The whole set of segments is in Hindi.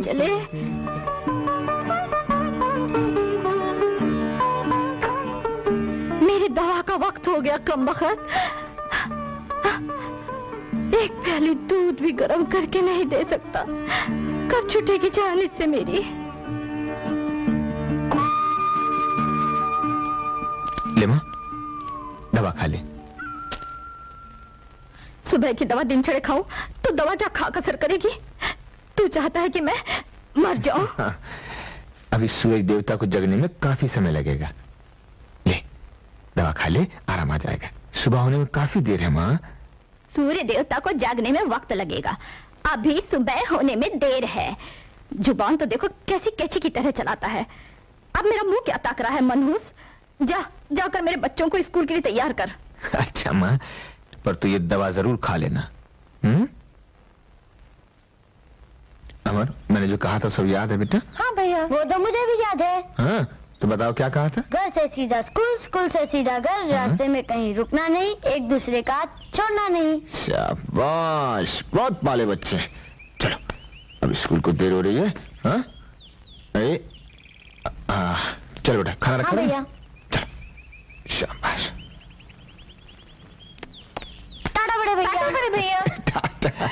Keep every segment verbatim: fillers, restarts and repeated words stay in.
चले। मेरी दवा का वक्त हो गया कमबख्त। एक प्याली दूध भी गर्म करके नहीं दे सकता। कब छूटेगी जान इससे मेरी? ले मां, दवा खा ले। सुबह की दवा दिन चढ़े खाऊं तो दवा क्या खा असर करेगी? तू चाहता है कि मैं मर जाऊं? हाँ, अभी सूरज देवता को जगने में काफी समय लगेगा। ले दवा खा ले, आराम आ जाएगा। सुबह होने में काफी देर है मां। सूर्य देवता को जागने में वक्त लगेगा, अभी सुबह होने में देर है। जुबान तो देखो कैसी कैची की तरह चलाता है। अब मेरा मुंह क्या ताक रहा है मनहूस? जा जाकर मेरे बच्चों को स्कूल के लिए तैयार कर। अच्छा मां, पर तू ये दवा जरूर खा लेना। हम्म? अमर, मैंने जो कहा था सब याद है बेटा? हाँ भैया, वो तो मुझे भी याद है। हाँ, तो बताओ क्या कहा था? घर से सीधा स्कूल, स्कूल से सीधा घर, रास्ते में कहीं रुकना नहीं, एक दूसरे का छोड़ना नहीं। शाबाश, बहुत पाले बच्चे। चलो अब स्कूल को देर हो रही है। हाँ? ए, आ, चलो बेटा खाना रखा। हाँ भैया। चलो शाबाश। टाटा बड़े भैया। टाटा बड़े भैया। टाटा।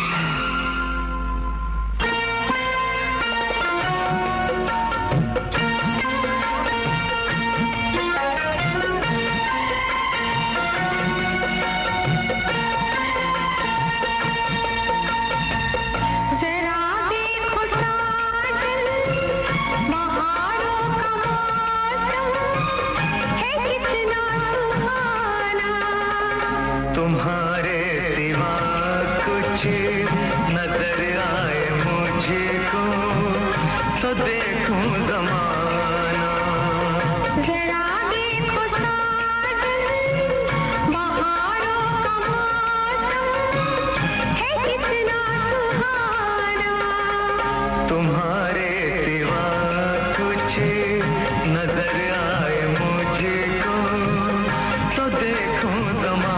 तुम्हारे सिवा कुछ नजर आए मुझको तो देखूं ज़माना। जरा देखो साजन, बहारों का मौसम है कितना सुहाना। तुम्हारे सिवा कुछ नजर आए मुझको तो देखूं ज़माना।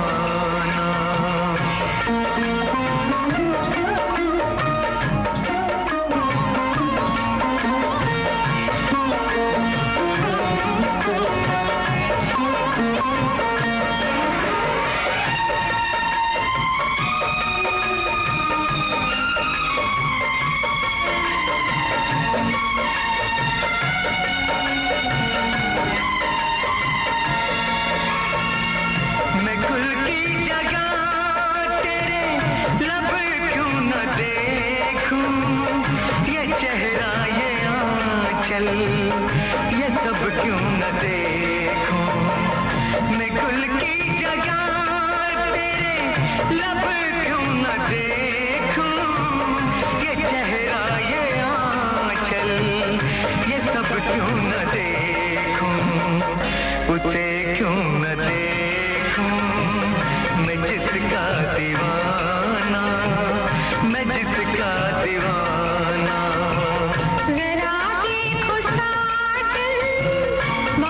मैं गुल की जगह तेरे लब क्यों न देखूं, ये चेहरा ये आंचल ये सब क्यों न देखूं। मैं गुल की जगह तेरे लब क्यों न देखूं, ये चेहरा ये आंचल ये सब क्यों न देखूं। उसे क्यों न देखूं मैं जिसका दीवाना, मैं जिसका दीवाना। जरा देखो साजन,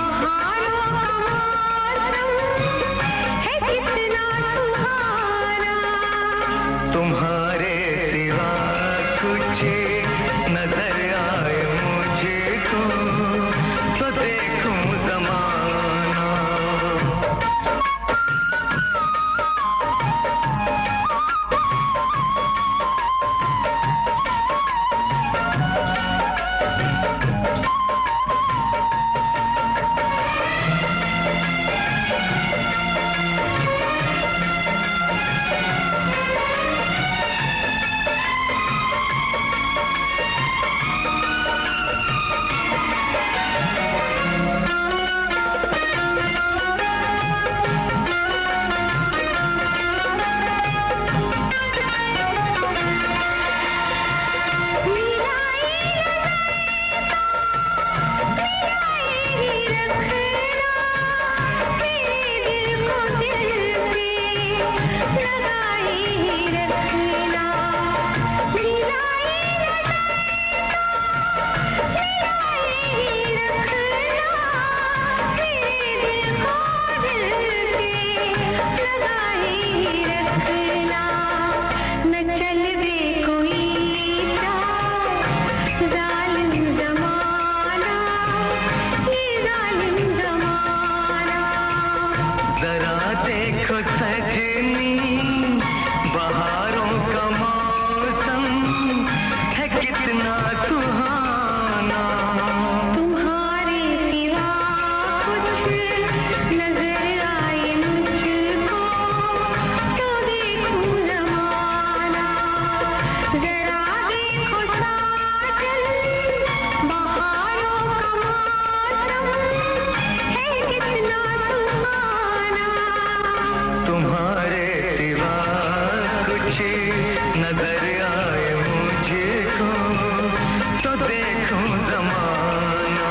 जरा देखो सजनी बहारों का मौसम है कितना सुहाना। तुम्हारे सिवा कुछ नजर आए मुझको तो देखूं जमाना। जरा देखो साजन बहारों का मौसम है कितना सुहाना। तुम्हारे सिवा कुछ नजर आए मुझको तो देखूं जमाना।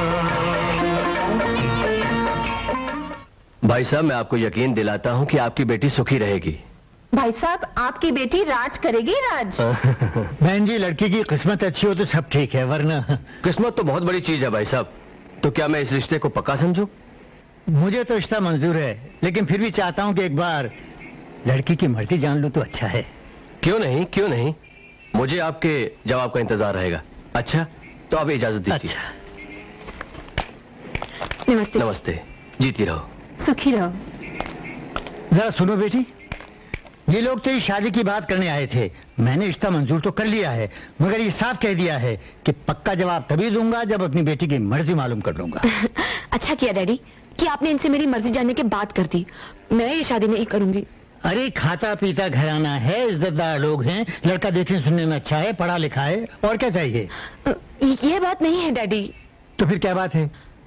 भाई साहब, मैं आपको यकीन दिलाता हूँ कि आपकी बेटी सुखी रहेगी। भाई साहब, आपकी बेटी राज करेगी, राज। बहन जी, लड़की की किस्मत अच्छी हो तो सब ठीक है, वरना किस्मत तो बहुत बड़ी चीज है भाई साहब। तो क्या मैं इस रिश्ते को पक्का समझूं? मुझे तो रिश्ता मंजूर है, लेकिन फिर भी चाहता हूँ कि एक बार लड़की की मर्जी जान लो तो अच्छा है। क्यों नहीं, क्यों नहीं, मुझे आपके जवाब का इंतजार रहेगा। अच्छा, तो आप इजाजत दीजिए। अच्छा। नमस्ते। नमस्ते, जीती रहो। सुखी रहो। जरा सुनो बेटी, ये लोग तेरी शादी की बात करने आए थे। मैंने रिश्ता मंजूर तो कर लिया है, मगर ये साफ कह दिया है कि पक्का जवाब तभी दूंगा जब अपनी बेटी की मर्जी मालूम कर लूंगा। अच्छा किया डैडी कि आपने इनसे मेरी मर्जी जानने के बाद कर दी। मैं ये शादी नहीं करूंगी। अरे खाता पीता घराना है, इज्जतदार लोग हैं, लड़का देखने सुनने में अच्छा है, पढ़ा लिखा है, और क्या चाहिए? अ, ये बात नहीं है डैडी। तो फिर क्या बात है?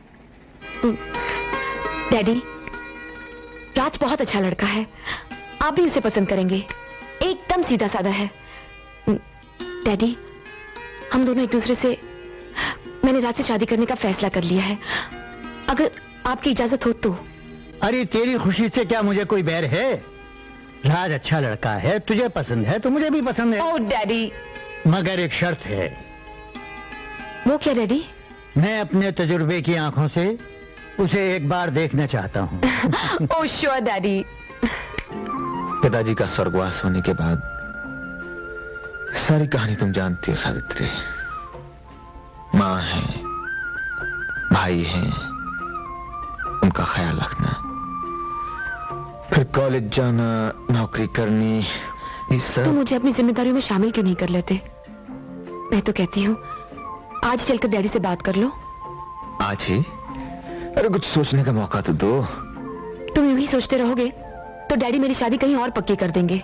डैडी, राज बहुत अच्छा लड़का है, आप भी उसे पसंद करेंगे। एकदम सीधा साधा है। डैडी, हम दोनों एक दूसरे से, मैंने राज से शादी करने का फैसला कर लिया है, अगर आपकी इजाजत हो तो। अरे तेरी खुशी से क्या मुझे कोई बैर है? राज अच्छा लड़का है, तुझे पसंद है तो मुझे भी पसंद है। Oh daddy. मगर एक शर्त है। वो क्या डैडी? मैं अपने तजुर्बे की आंखों से उसे एक बार देखना चाहता हूँ। Oh sure daddy. पिताजी का स्वर्गवास होने के बाद सारी कहानी तुम जानती हो सावित्री। माँ है, भाई है, उनका ख्याल रखना, फिर कॉलेज जाना, नौकरी करनी, ये सब। तो मुझे अपनी जिम्मेदारियों में शामिल क्यों नहीं कर लेते? मैं तो कहती हूँ आज चलकर डैडी से बात कर लो। आज ही? अरे कुछ सोचने का मौका तो दो। तुम यूं ही सोचते रहोगे तो डैडी मेरी शादी कहीं और पक्की कर देंगे।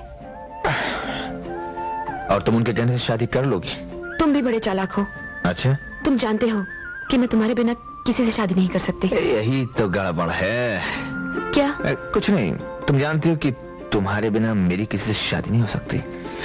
और तुम उनके कहने से शादी कर लोगी? तुम भी बड़े चालाक हो। अच्छा, तुम जानते हो कि मैं तुम्हारे बिना किसी से शादी नहीं कर सकती। यही तो गड़बड़ है। क्या? ए, कुछ नहीं, तुम जानती हो कि तुम्हारे बिना मेरी किसी से शादी नहीं हो सकती।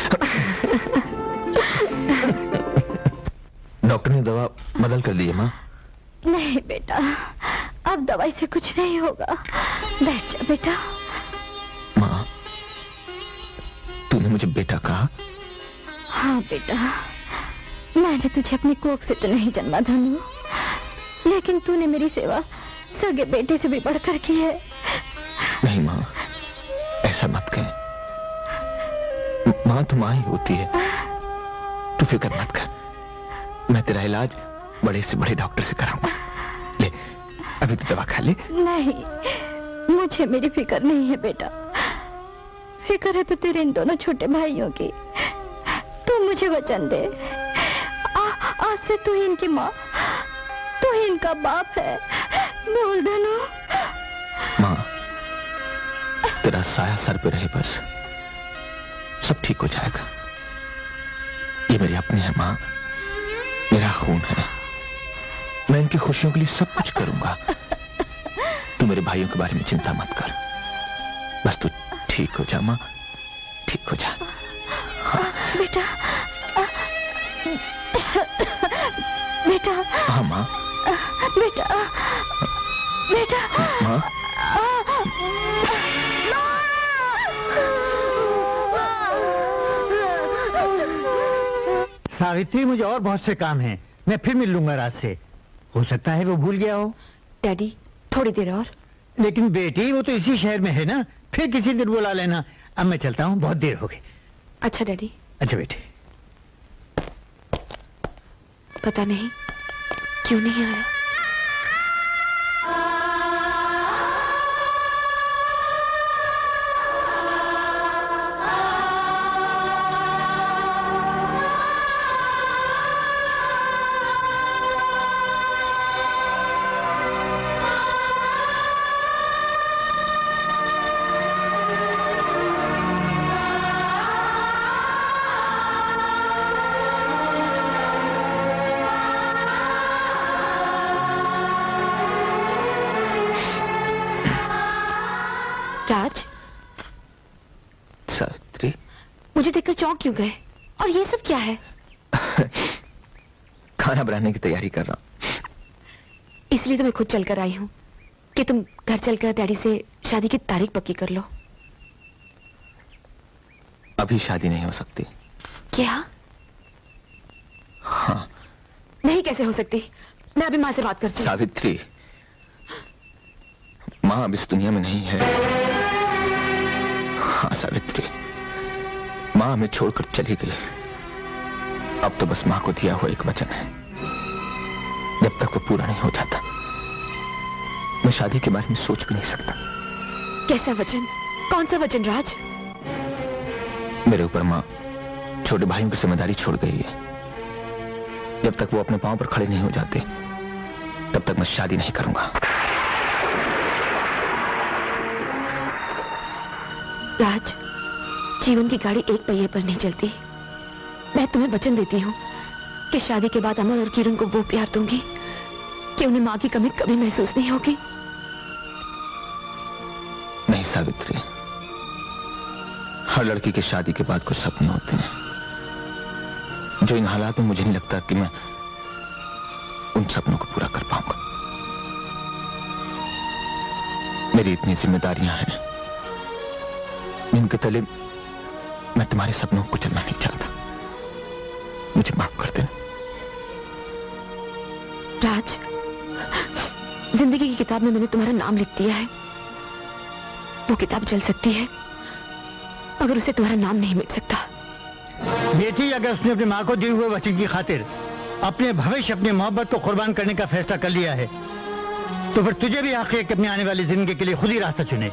डॉक्टर ने दवा बदल कर दी है माँ? नहीं बेटा, अब दवाई से कुछ नहीं होगा। बैठ जा बेटा। माँ, तूने मुझे बेटा कहा? हाँ बेटा, मैंने तुझे अपनी कोख से तो नहीं जन्मा धनु, लेकिन तूने मेरी सेवा सगे बेटे से भी बढ़कर की है। नहीं माँ, ऐसा मत कह। माँ तो माँ ही होती है, तू फिक्र मत कर। मैं तेरा इलाज बड़े से बड़े डॉक्टर से कराऊंगा। ले, अभी तो दवा खा ले। नहीं, मुझे मेरी फिक्र नहीं है बेटा। फिक्र है तो तेरे इन दोनों छोटे भाइयों की। तू मुझे वचन दे, आ, आज से तू ही इनकी माँ, तू ही इनका बाप है। बोल धनु। माँ, तेरा साया सर पे रहे बस, सब ठीक हो जाएगा। ये मेरी अपनी है माँ, मेरा खून है। मैं इनकी खुशियों के लिए सब कुछ करूंगा। तू मेरे भाइयों के बारे में चिंता मत कर, बस तू ठीक हो जा माँ, ठीक हो जा। हाँ। बेटा, बेटा। हाँ माँ। बेटा, बेटा। माँ। सावित्री, मुझे और बहुत से काम हैं, मैं फिर मिल लूंगा रात से। हो सकता है वो भूल गया हो। डैडी, थोड़ी देर और। लेकिन बेटी, वो तो इसी शहर में है ना, फिर किसी दिन बुला लेना। अब मैं चलता हूँ, बहुत देर हो गई। अच्छा डैडी। अच्छा बेटे। पता नहीं क्यों नहीं आया। मुझे देखकर चौंक क्यों गए? और ये सब क्या है? खाना बनाने की तैयारी कर रहा हूं। इसलिए तो मैं खुद चलकर आई हूँ कि तुम घर चलकर डैडी से शादी की तारीख पक्की कर लो। अभी शादी नहीं हो सकती। क्या? हाँ। नहीं कैसे हो सकती? मैं अभी माँ से बात करती हूँ। सावित्री, माँ अब इस दुनिया में नहीं है। हाँ सावित्री, माँ हमें छोड़कर चली गई। अब तो बस माँ को दिया हुआ एक वचन है, जब तक वो पूरा नहीं हो जाता मैं शादी के बारे में सोच भी नहीं सकता। कैसा वचन? कौन सा वचन राज? मेरे ऊपर माँ छोटे भाइयों की जिम्मेदारी छोड़ गई है। जब तक वो अपने पांव पर खड़े नहीं हो जाते तब तक मैं शादी नहीं करूंगा। राज, जीवन की गाड़ी एक पहिए पर नहीं चलती। मैं तुम्हें वचन देती हूँ कि शादी के बाद अमर और किरण को वो प्यार दूंगी कि उन्हें माँ की कमी कभी महसूस नहीं होगी। नहीं सावित्री, हर लड़की की शादी के बाद कुछ सपने होते हैं जो इन हालात में मुझे नहीं लगता कि मैं उन सपनों को पूरा कर पाऊंगा। मेरी इतनी जिम्मेदारियां हैं जिनके तले मैं तुम्हारे सपनों को चलना नहीं चाहता। मुझे माफ कर देना। राज, जिंदगी की किताब में मैंने तुम्हारा नाम लिख दिया है। वो किताब जल सकती है मगर उसे तुम्हारा नाम नहीं मिट सकता। बेटी, अगर उसने अपनी माँ को दिए हुए वचन की खातिर अपने भविष्य, अपनी मोहब्बत को कुर्बान करने का फैसला कर लिया है तो फिर तुझे भी हक है कि अपनी आने वाली जिंदगी के लिए खुद ही रास्ता चुने।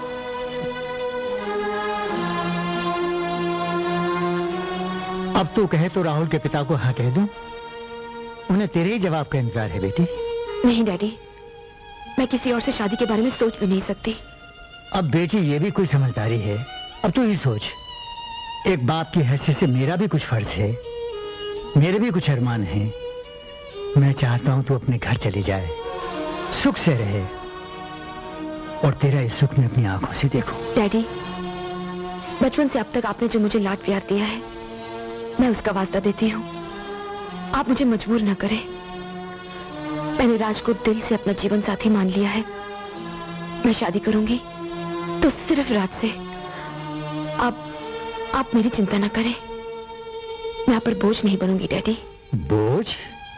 अब तू कहे तो राहुल के पिता को हाँ कह दूं? उन्हें तेरे ही जवाब का इंतजार है बेटी। नहीं डैडी, मैं किसी और से शादी के बारे में सोच भी नहीं सकती। अब बेटी, ये भी कोई समझदारी है? अब तू ही सोच, एक बाप की हैसियत से मेरा भी कुछ फर्ज है, मेरे भी कुछ अरमान हैं। मैं चाहता हूं तू अपने घर चली जाए, सुख से रहे और तेरा इस सुख में अपनी आंखों से देखो। डैडी, बचपन से अब तक आपने जो मुझे लाड प्यार दिया है मैं उसका वास्ता देती हूँ। आप मुझे मजबूर न करें। मैंने राज को दिल से अपना जीवन साथी मान लिया है। मैं शादी करूंगी तो सिर्फ राज से। आप आप मेरी चिंता न करें। मैं आप पर बोझ नहीं बनूंगी डैडी। बोझ?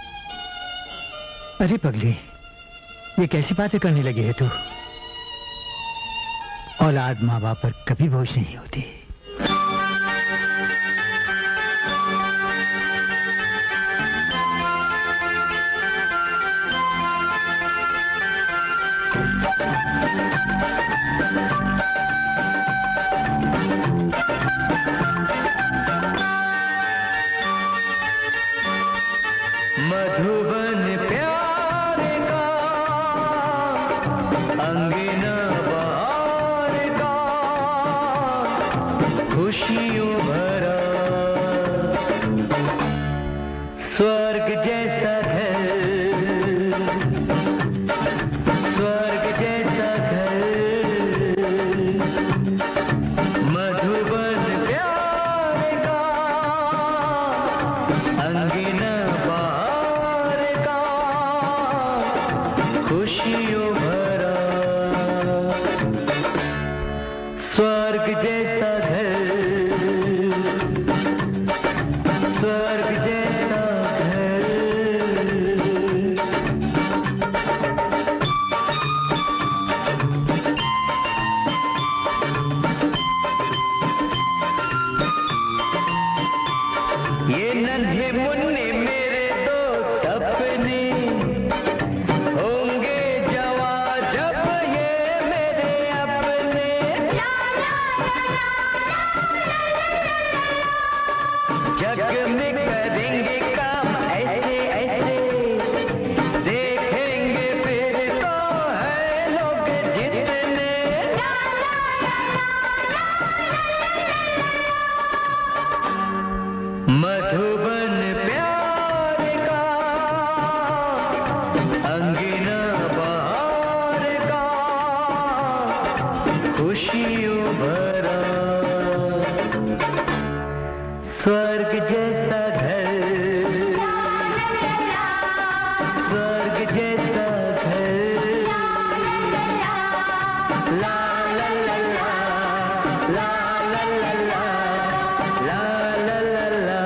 अरे पगली, ये कैसी बातें करने लगी है तू? औलाद माँ बाप पर कभी बोझ नहीं होती। मधुबन प्यार का, अंगना बहार का, खुशियों भरा स्वर्ग जैसा घर, स्वर्ग जैसा घर। मधुबन प्यार का, अंगना बहार का, खुशियों भरा स्वर्ग जैसा घर, स्वर्ग जैसा घर। ये नन्हे मुन्ने मेरे दो सपने होंगे जवां जब ये मेरे अपने। जग में करेंगे काम ऐसे ऐसे, देखेंगे फिर तो है लोग जितने। मधुबन प्यार का, अंगना बहार का, खुशियों भरा स्वर्ग जैसा घर, स्वर्ग जैसा घर, ला ला ला ला ला ला ला ला ला ला ला ला।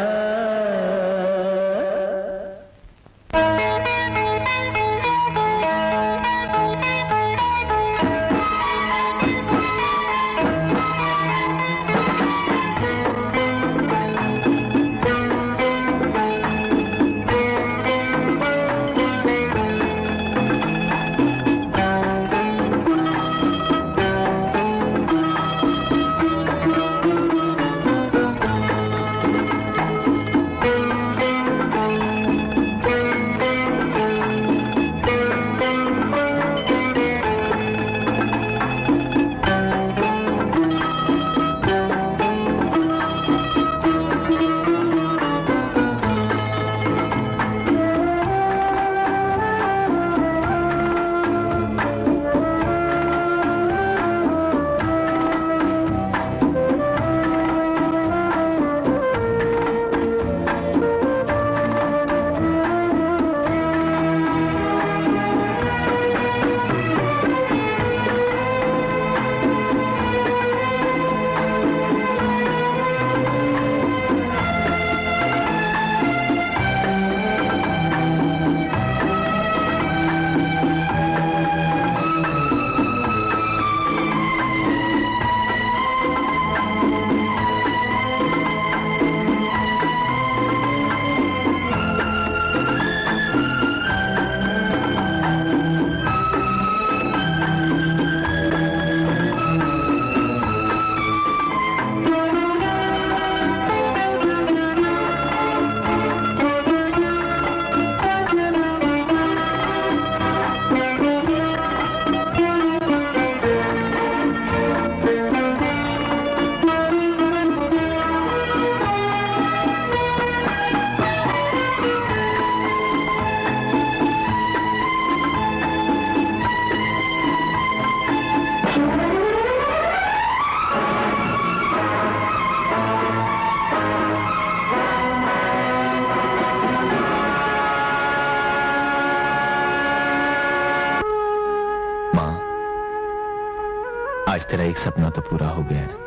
आज तेरा एक सपना तो पूरा हो गया है।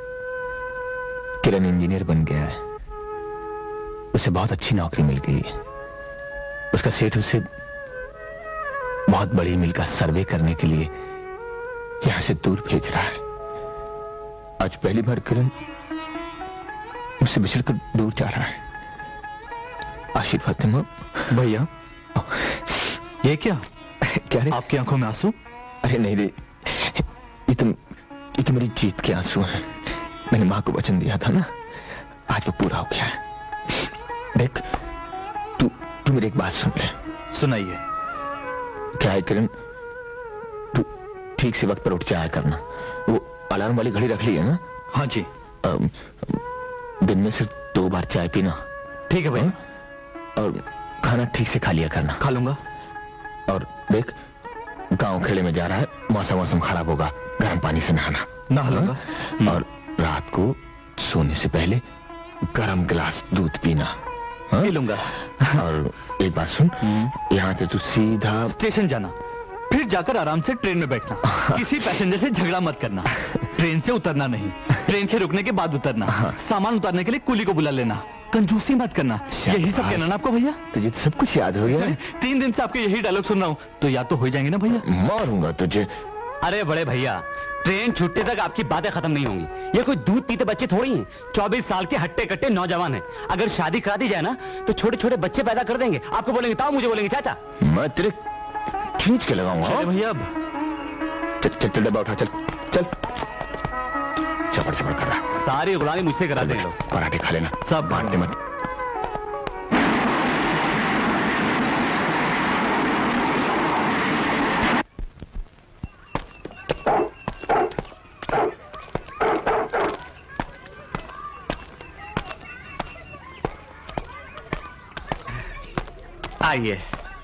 किरण इंजीनियर बन गया है, उसे बहुत अच्छी नौकरी मिल गई है। उसका सेठ उसे बहुत बड़ी मिल का सर्वे करने के लिए यहां से दूर भेज रहा है। आज पहली बार किरण मुझसे बिछड़कर दूर जा रहा है। आशीर्वाद दे मां। भैया ये क्या क्या रे? आपकी आंखों में आंसू? अरे नहीं रे, ये तो ये तो मेरी जीत के आंसू हैं। मैंने मां को वचन दिया था ना, आज वो पूरा हो गया है। देख तू तू मेरी एक बात सुन ले। सुनाइए। क्या है किरण, तू ठीक से वक्त पर उठ जाया करना। वो अलार्म वाली घड़ी रख ली है ना? हाँ जी। आ, दिन में सिर्फ दो बार चाय पीना। ठीक है भैया। और खाना ठीक से खा लिया करना। खा लूंगा। और देख गांव खेड़े में जा रहा है, मौसम मौसम खराब होगा, गर्म पानी से नहाना। नहा लूंगा। और रात को सोने से पहले गर्म गिलास दूध पीना। पी लूंगा। और एक बात सुन, यहाँ से तू सीधा स्टेशन जाना, फिर जाकर आराम से ट्रेन में बैठना। किसी पैसेंजर से झगड़ा मत करना। ट्रेन से उतरना नहीं, ट्रेन के रुकने के बाद उतरना। सामान उतारने के लिए कुली को बुला लेना। कंजूसी मत करना। यही सब कहना ना आपको भैया? तुझे तो सब कुछ याद हो गया है? तीन दिन से आपके यही डायलॉग सुन रहा हूँ, तो याद तो हो जाएंगे ना भैया? मारूंगा तुझे। अरे बड़े भैया, ट्रेन छूटने तक आपकी बातें खत्म नहीं होंगी। ये कोई दूध पीते बच्चे थोड़ी हैं। चौबीस साल के हट्टे कट्टे नौजवान हैं। अगर शादी करा दी जाए ना तो छोटे छोटे बच्चे पैदा कर देंगे। आपको बोलेंगे ताऊ, मुझे बोलेंगे चाचा। मैं तेरे खींच के लगाऊंगा भैया। अब चल चल चल डब्बा उठा, चल चल। चपड़ चपड़ कर रहा। सारी गुलामी मुझसे करा देंगे। पराठे खा लेना, सब बांटते मत। आइए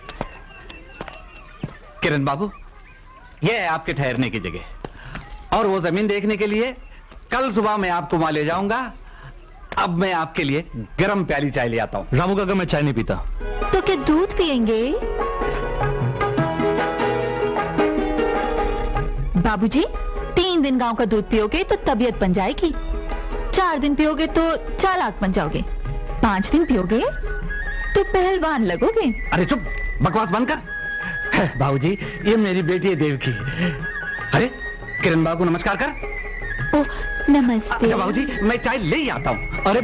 किरण बाबू, ये है आपके ठहरने की जगह। और वो जमीन देखने के लिए कल सुबह मैं आपको वहां ले जाऊंगा। अब मैं आपके लिए गरम प्याली चाय ले आता हूँ। रामू काका मैं चाय नहीं पीता। तो क्या दूध पियेंगे? बाबूजी, तीन दिन गांव का दूध पियोगे तो तबीयत बन जाएगी, चार दिन पियोगे तो चालाक बन जाओगे, पांच दिन पियोगे तो पहलवान लगोगे। अरे चुप, बकवास बंद कर। बाबूजी, ये मेरी बेटी है देवकी। अरे किरण बाबू को नमस्कार कर। ओह नमस्ते। अच्छा बाबूजी, मैं चाय ले ही आता हूँ। अरे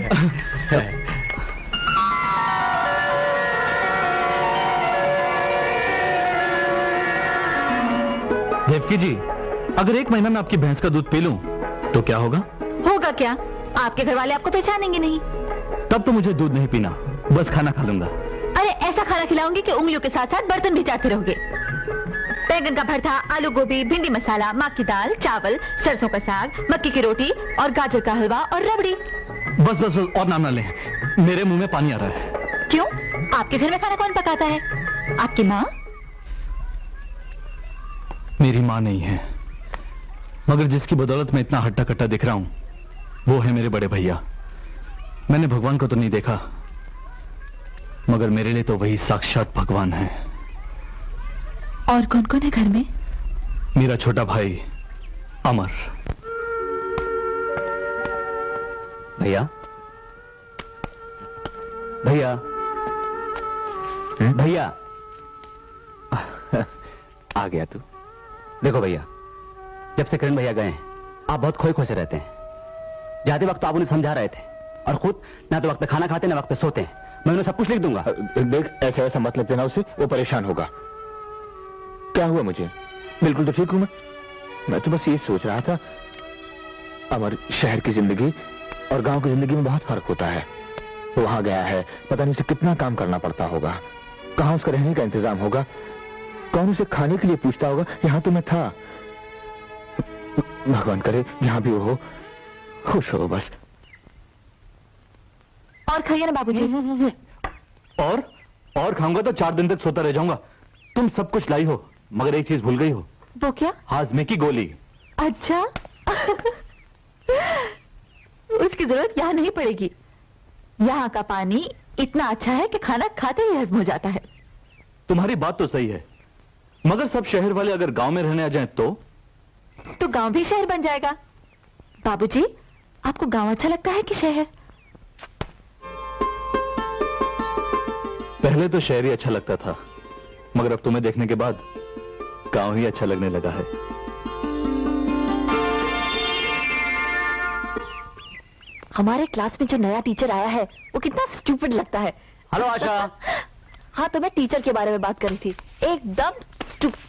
देवकी जी, अगर एक महीना में आपकी भैंस का दूध पी लूं तो क्या होगा? होगा क्या? आपके घर वाले आपको पहचानेंगे नहीं। तब तो मुझे दूध नहीं पीना, बस खाना खा लूंगा। अरे ऐसा खाना खिलाऊंगी कि उंगलियों के साथ साथ बर्तन भी चाटते रहोगे। बैंगन का भरता, आलू गोभी, भिंडी मसाला, माँ की दाल, चावल, सरसों का साग, मक्की की रोटी और गाजर का हलवा और रबड़ी। बस बस बस, और नाम ना लें, मेरे मुंह में पानी आ रहा है। क्यों? आपके घर में खाना कौन पकाता है? आपकी माँ? मेरी माँ नहीं है, मगर जिसकी बदौलत मैं इतना हट्टा कट्टा दिख रहा हूं वो है मेरे बड़े भैया। मैंने भगवान को तो नहीं देखा, मगर मेरे लिए तो वही साक्षात भगवान है। और कौन कौन है घर में? मेरा छोटा भाई अमर। भैया, भैया, भैया, आ गया तू। देखो भैया, जब से किरण भैया गए हैं आप बहुत खोए खोए से रहते हैं। जाते वक्त तो आप उन्हें समझा रहे थे और खुद ना तो वक्त पे खाना खाते ना वक्त पे सोते हैं। मैं उन्हें सब कुछ लिख दूंगा। देख, ऐसा ऐसा मत लेते ना उसे, वो परेशान होगा। क्या हुआ मुझे? बिल्कुल तो ठीक हूं मैं। मैं तो बस ये सोच रहा था, अमर शहर की जिंदगी और गांव की जिंदगी में बहुत फर्क होता है। वो वहां गया है, पता नहीं उसे कितना काम करना पड़ता होगा, कहां उसका रहने का इंतजाम होगा, कौन उसे खाने के लिए पूछता होगा। यहां तो मैं था। भगवान करे जहां भी वो हो खुश हो बस। और खाइए ना बाबूजी। और और खाऊंगा तो चार दिन तक सोता रह जाऊंगा। तुम सब कुछ लाई हो, मगर एक चीज भूल गई हो। वो क्या? हाजमे की गोली। अच्छा उसकी जरूरत यहाँ नहीं पड़ेगी। यहाँ का पानी इतना अच्छा है कि खाना खाते ही हजम हो जाता है। तुम्हारी बात तो सही है, मगर सब शहर वाले अगर गांव में रहने आ जाएं तो तो गांव भी शहर बन जाएगा। बाबूजी, आपको गांव अच्छा लगता है कि शहर? पहले तो शहर ही अच्छा लगता था, मगर अब तुम्हें देखने के बाद गांव ही अच्छा लगने लगा है। हमारे क्लास में जो नया टीचर आया है वो कितना स्टूपिड लगता है। हेलो आशा। हाँ, तो मैं टीचर के बारे में बात कर रही थी। एकदम स्टूपिड।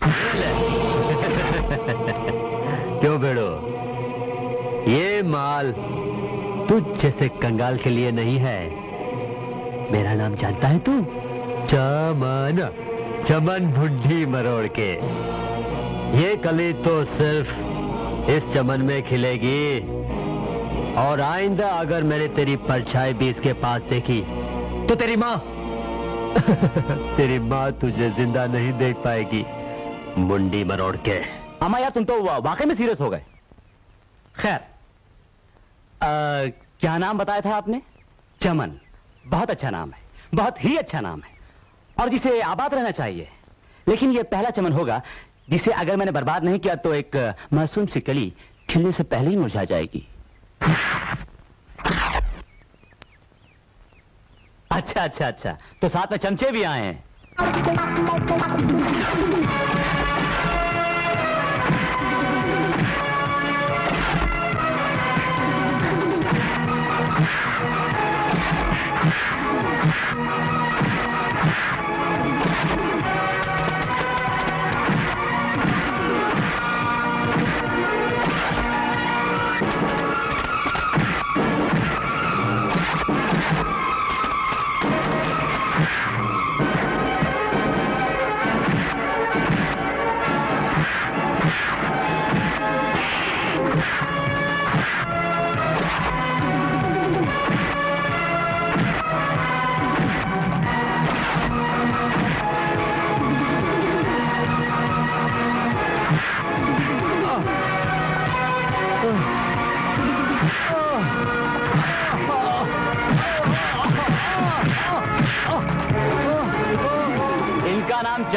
क्यों बेड़ो, ये माल तुझ जैसे कंगाल के लिए नहीं है। मेरा नाम जानता है तू? चमन, चमन मुंडी मरोड़ के। ये कली तो सिर्फ इस चमन में खिलेगी, और आइंदा अगर मैंने तेरी परछाई भी इसके पास देखी तो तेरी माँ तेरी माँ तुझे जिंदा नहीं देख पाएगी, मुंडी मरोड़ के। अम्मा यार, तुम तो वा, वाकई में सीरियस हो गए। खैर, क्या नाम बताया था आपने? चमन। बहुत अच्छा नाम है, बहुत ही अच्छा नाम है, और जिसे आबाद रहना चाहिए। लेकिन यह पहला चमन होगा जिसे अगर मैंने बर्बाद नहीं किया तो एक मासूम सी कली खिलने से पहले ही मुरझा जाएगी। अच्छा अच्छा अच्छा, तो साथ में चमचे भी आए हैं।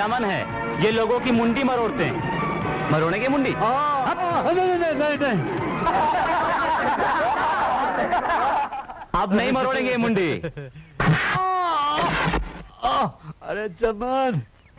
नौजवान है, ये लोगों की मुंडी मरोड़ते हैं। मरोड़ेंगे मुंडी? नहीं नहीं नहीं नहीं अब नहीं मरोड़ेंगे मुंडी। अरे चमन,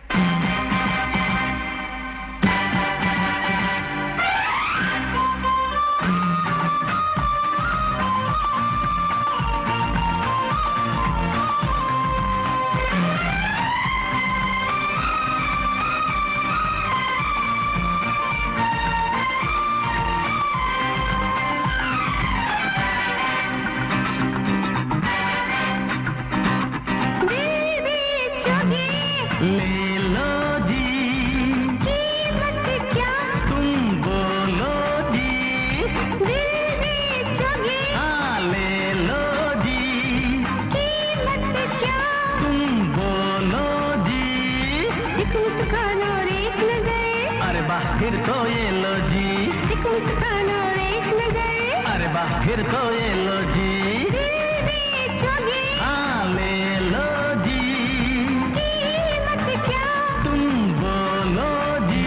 ले लो जी, कीमत क्या तुम बोलो जी, दिल बेचोगे, हाँ ले लो जी, कीमत क्या तुम बोलो जी, एक मुस्कान और एक नजर, अरे वाह फिर तो ये लो जी, एक मुस्कान और एक नजर, अरे वाह फिर तो ये लो जी, दिल बेचोगे, हाँ ले लो जी, तुम बोलो जी।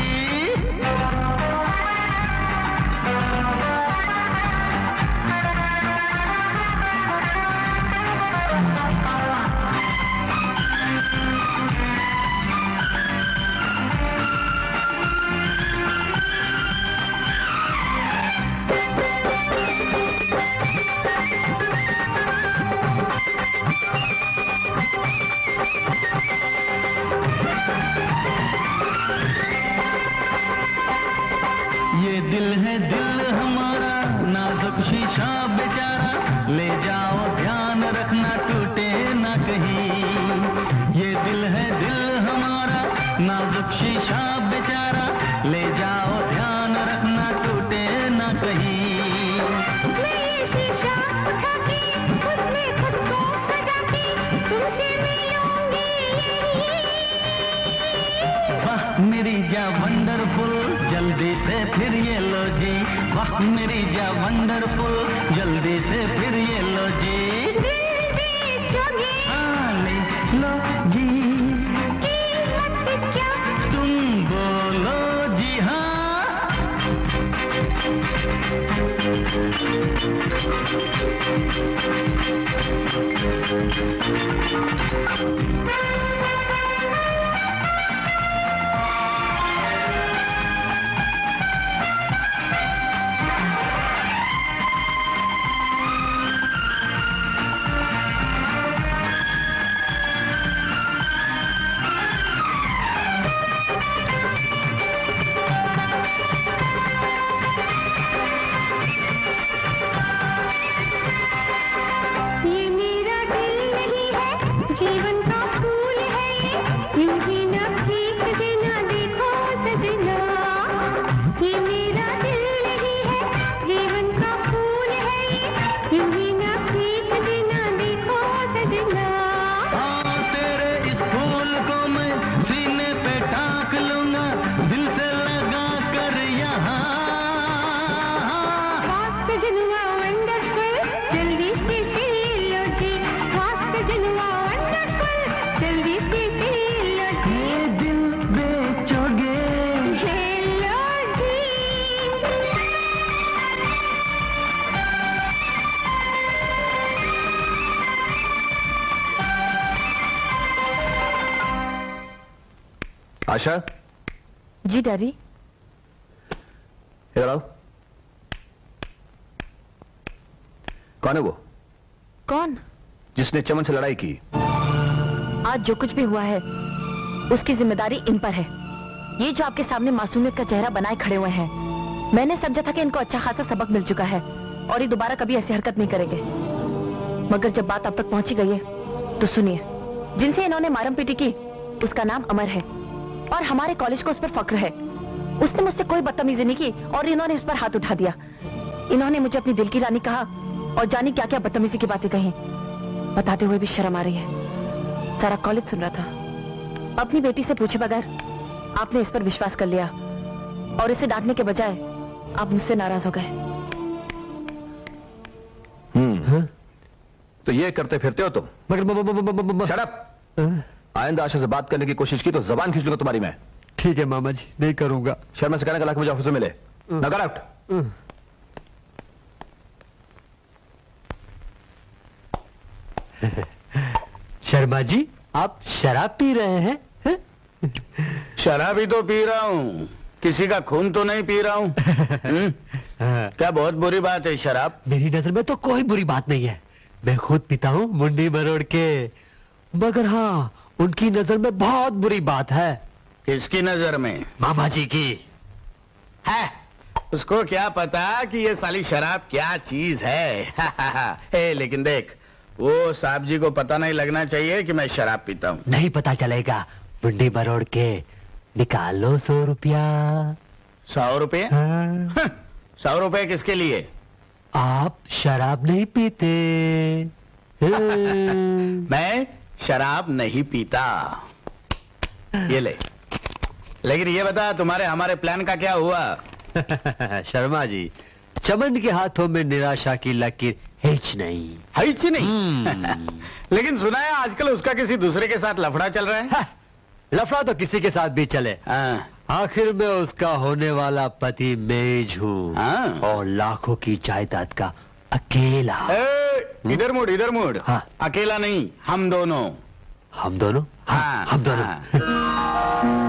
ये दिल है दिल हमारा, नाजुक शीशा बेचारा, ले जाओ ध्यान रखना टूटे ना कहीं। ये दिल है दिल हमारा, नाजुक शीशा बेचारा, ले जाओ ध्यान रखना टूटे ना कहीं। मैं ये शीशा उठा के उसमें खुद को सजा के तुमसे मिलूंगी यही। वाह मेरी जा वंडरफुल, जल्दी से फिर ये लो जी, वाह मेरी जा वंडरफुल, जल्दी से फिर ये लो जी, दिल बेचोगे, हाँ ले लो जी, कीमत क्या तुम बोलो जी, हाँ। ये मेरा दिल नहीं है, जीवन का फूल है ये, यूं ही ना फेंक देना देखो सजना। ये मेरा दिल नहीं है, जीवन का फूल है ये, यूं ही ना फेंक देना देखो सजना। हाँ तेरे इस फूल को मैं सीने पे टाक लूंगा, दिल से लगा कर यहाँ। सजनुआ वंडरफुल, जल्दी से फिर लो जी, सजनुआ वंडरफुल, जल्दी से फिर लो जी, दिल बेचोगे, ले लो जी। आशा, जी डैडी। इधर आओ। कौन है वो कौन? जिसने चमन से लड़ाई की? आज जो कुछ भी हुआ है उसकी जिम्मेदारी इन पर है। ये जो आपके सामने मासूमियत का चेहरा बनाए खड़े हुए हैं, मैंने समझा था कि इनको अच्छा खासा सबक मिल चुका है और ये दोबारा कभी ऐसी हरकत नहीं करेंगे। मगर जब बात अब तक पहुंची गई है तो सुनिए, जिनसे इन्होंने मारम पीटी की उसका नाम अमर है और हमारे कॉलेज को उस पर फक्र है। उसने मुझसे कोई बदतमीजी नहीं की और इन्होंने उस पर हाथ उठा दिया। इन्होंने मुझे अपनी दिल की रानी कहा और जानी क्या क्या बदतमीजी की बातें कही। बताते हुए भी शर्म आ रही है। सारा कॉलेज सुन रहा था। अपनी बेटी से पूछे बगैर आपने इस पर विश्वास कर लिया और इसे डांटने के बजाय आप मुझसे नाराज हो गए। हम्म तो ये करते फिरते हो तुम? मगर शट अप। आइंदा आशा से बात करने की कोशिश की तो जबान खींच लूंगा तुम्हारी मैं। ठीक है मामा जी, नहीं करूंगा। शर्मा से कहने का लाख मुझे ऑफिस में मिले। नगर आउट। शर्मा जी, आप शराब पी रहे हैं? है? शराब ही तो पी रहा हूँ, किसी का खून तो नहीं पी रहा हूँ। क्या बहुत बुरी बात है शराब? मेरी नजर में तो कोई बुरी बात नहीं है, मैं खुद पीता हूँ मुंडी मरोड़ के। मगर हाँ, उनकी नजर में बहुत बुरी बात है। किसकी नजर में? मामा जी की। है उसको क्या पता कि ये साली शराब क्या चीज है। ए, लेकिन देख, वो साहब जी को पता नहीं लगना चाहिए कि मैं शराब पीता हूँ। नहीं पता चलेगा, मुंडी मरोड़ के निकाल लो सौ रुपया। सौ रुपये? हाँ। सौ रुपये किसके लिए? आप शराब नहीं पीते। मैं शराब नहीं पीता। ये ले। लेकिन ये बता, तुम्हारे हमारे प्लान का क्या हुआ? शर्मा जी, चमन के हाथों में निराशा की लकीर हिच नहीं। हिच नहीं? लेकिन सुना है आजकल उसका किसी दूसरे के साथ लफड़ा चल रहा है। लफड़ा तो किसी के साथ भी चले, आखिर में उसका होने वाला पति मैं हूँ और लाखों की जायदाद का अकेला। इधर मुड़, इधर मुड़। हाँ। अकेला नहीं, हम दोनों। हम दोनों? हाँ, हम दोनों। हाँ।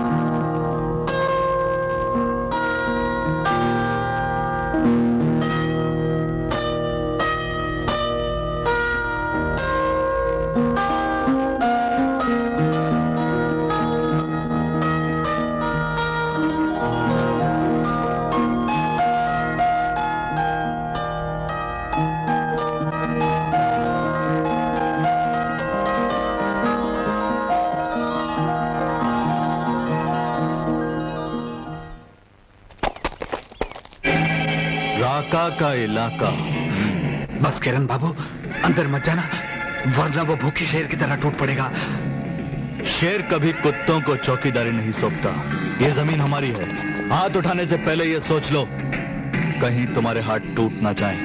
राका का इलाका। बस किरण बाबू, अंदर मत जाना, वरना वो भूखे शेर की तरह टूट पड़ेगा। शेर कभी कुत्तों को चौकीदारी नहीं सौंपता। ये जमीन हमारी है। हाथ उठाने से पहले ये सोच लो, कहीं तुम्हारे हाथ टूट ना जाएं।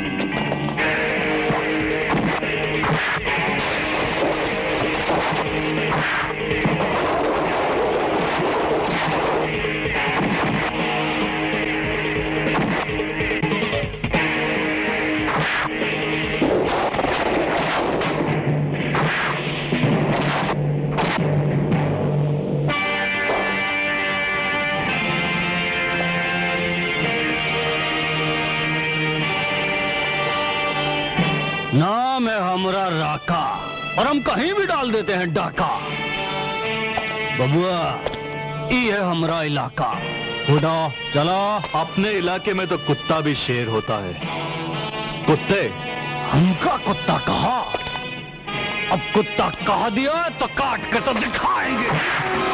नाम है हमरा राका और हम कहीं भी डाल देते हैं डाका। बबुआ, ये है हमरा इलाका। उठो चलो। अपने इलाके में तो कुत्ता भी शेर होता है। कुत्ते हमका कुत्ता कहा, अब कुत्ता कहा दिया तो काट कर तो दिखाएंगे।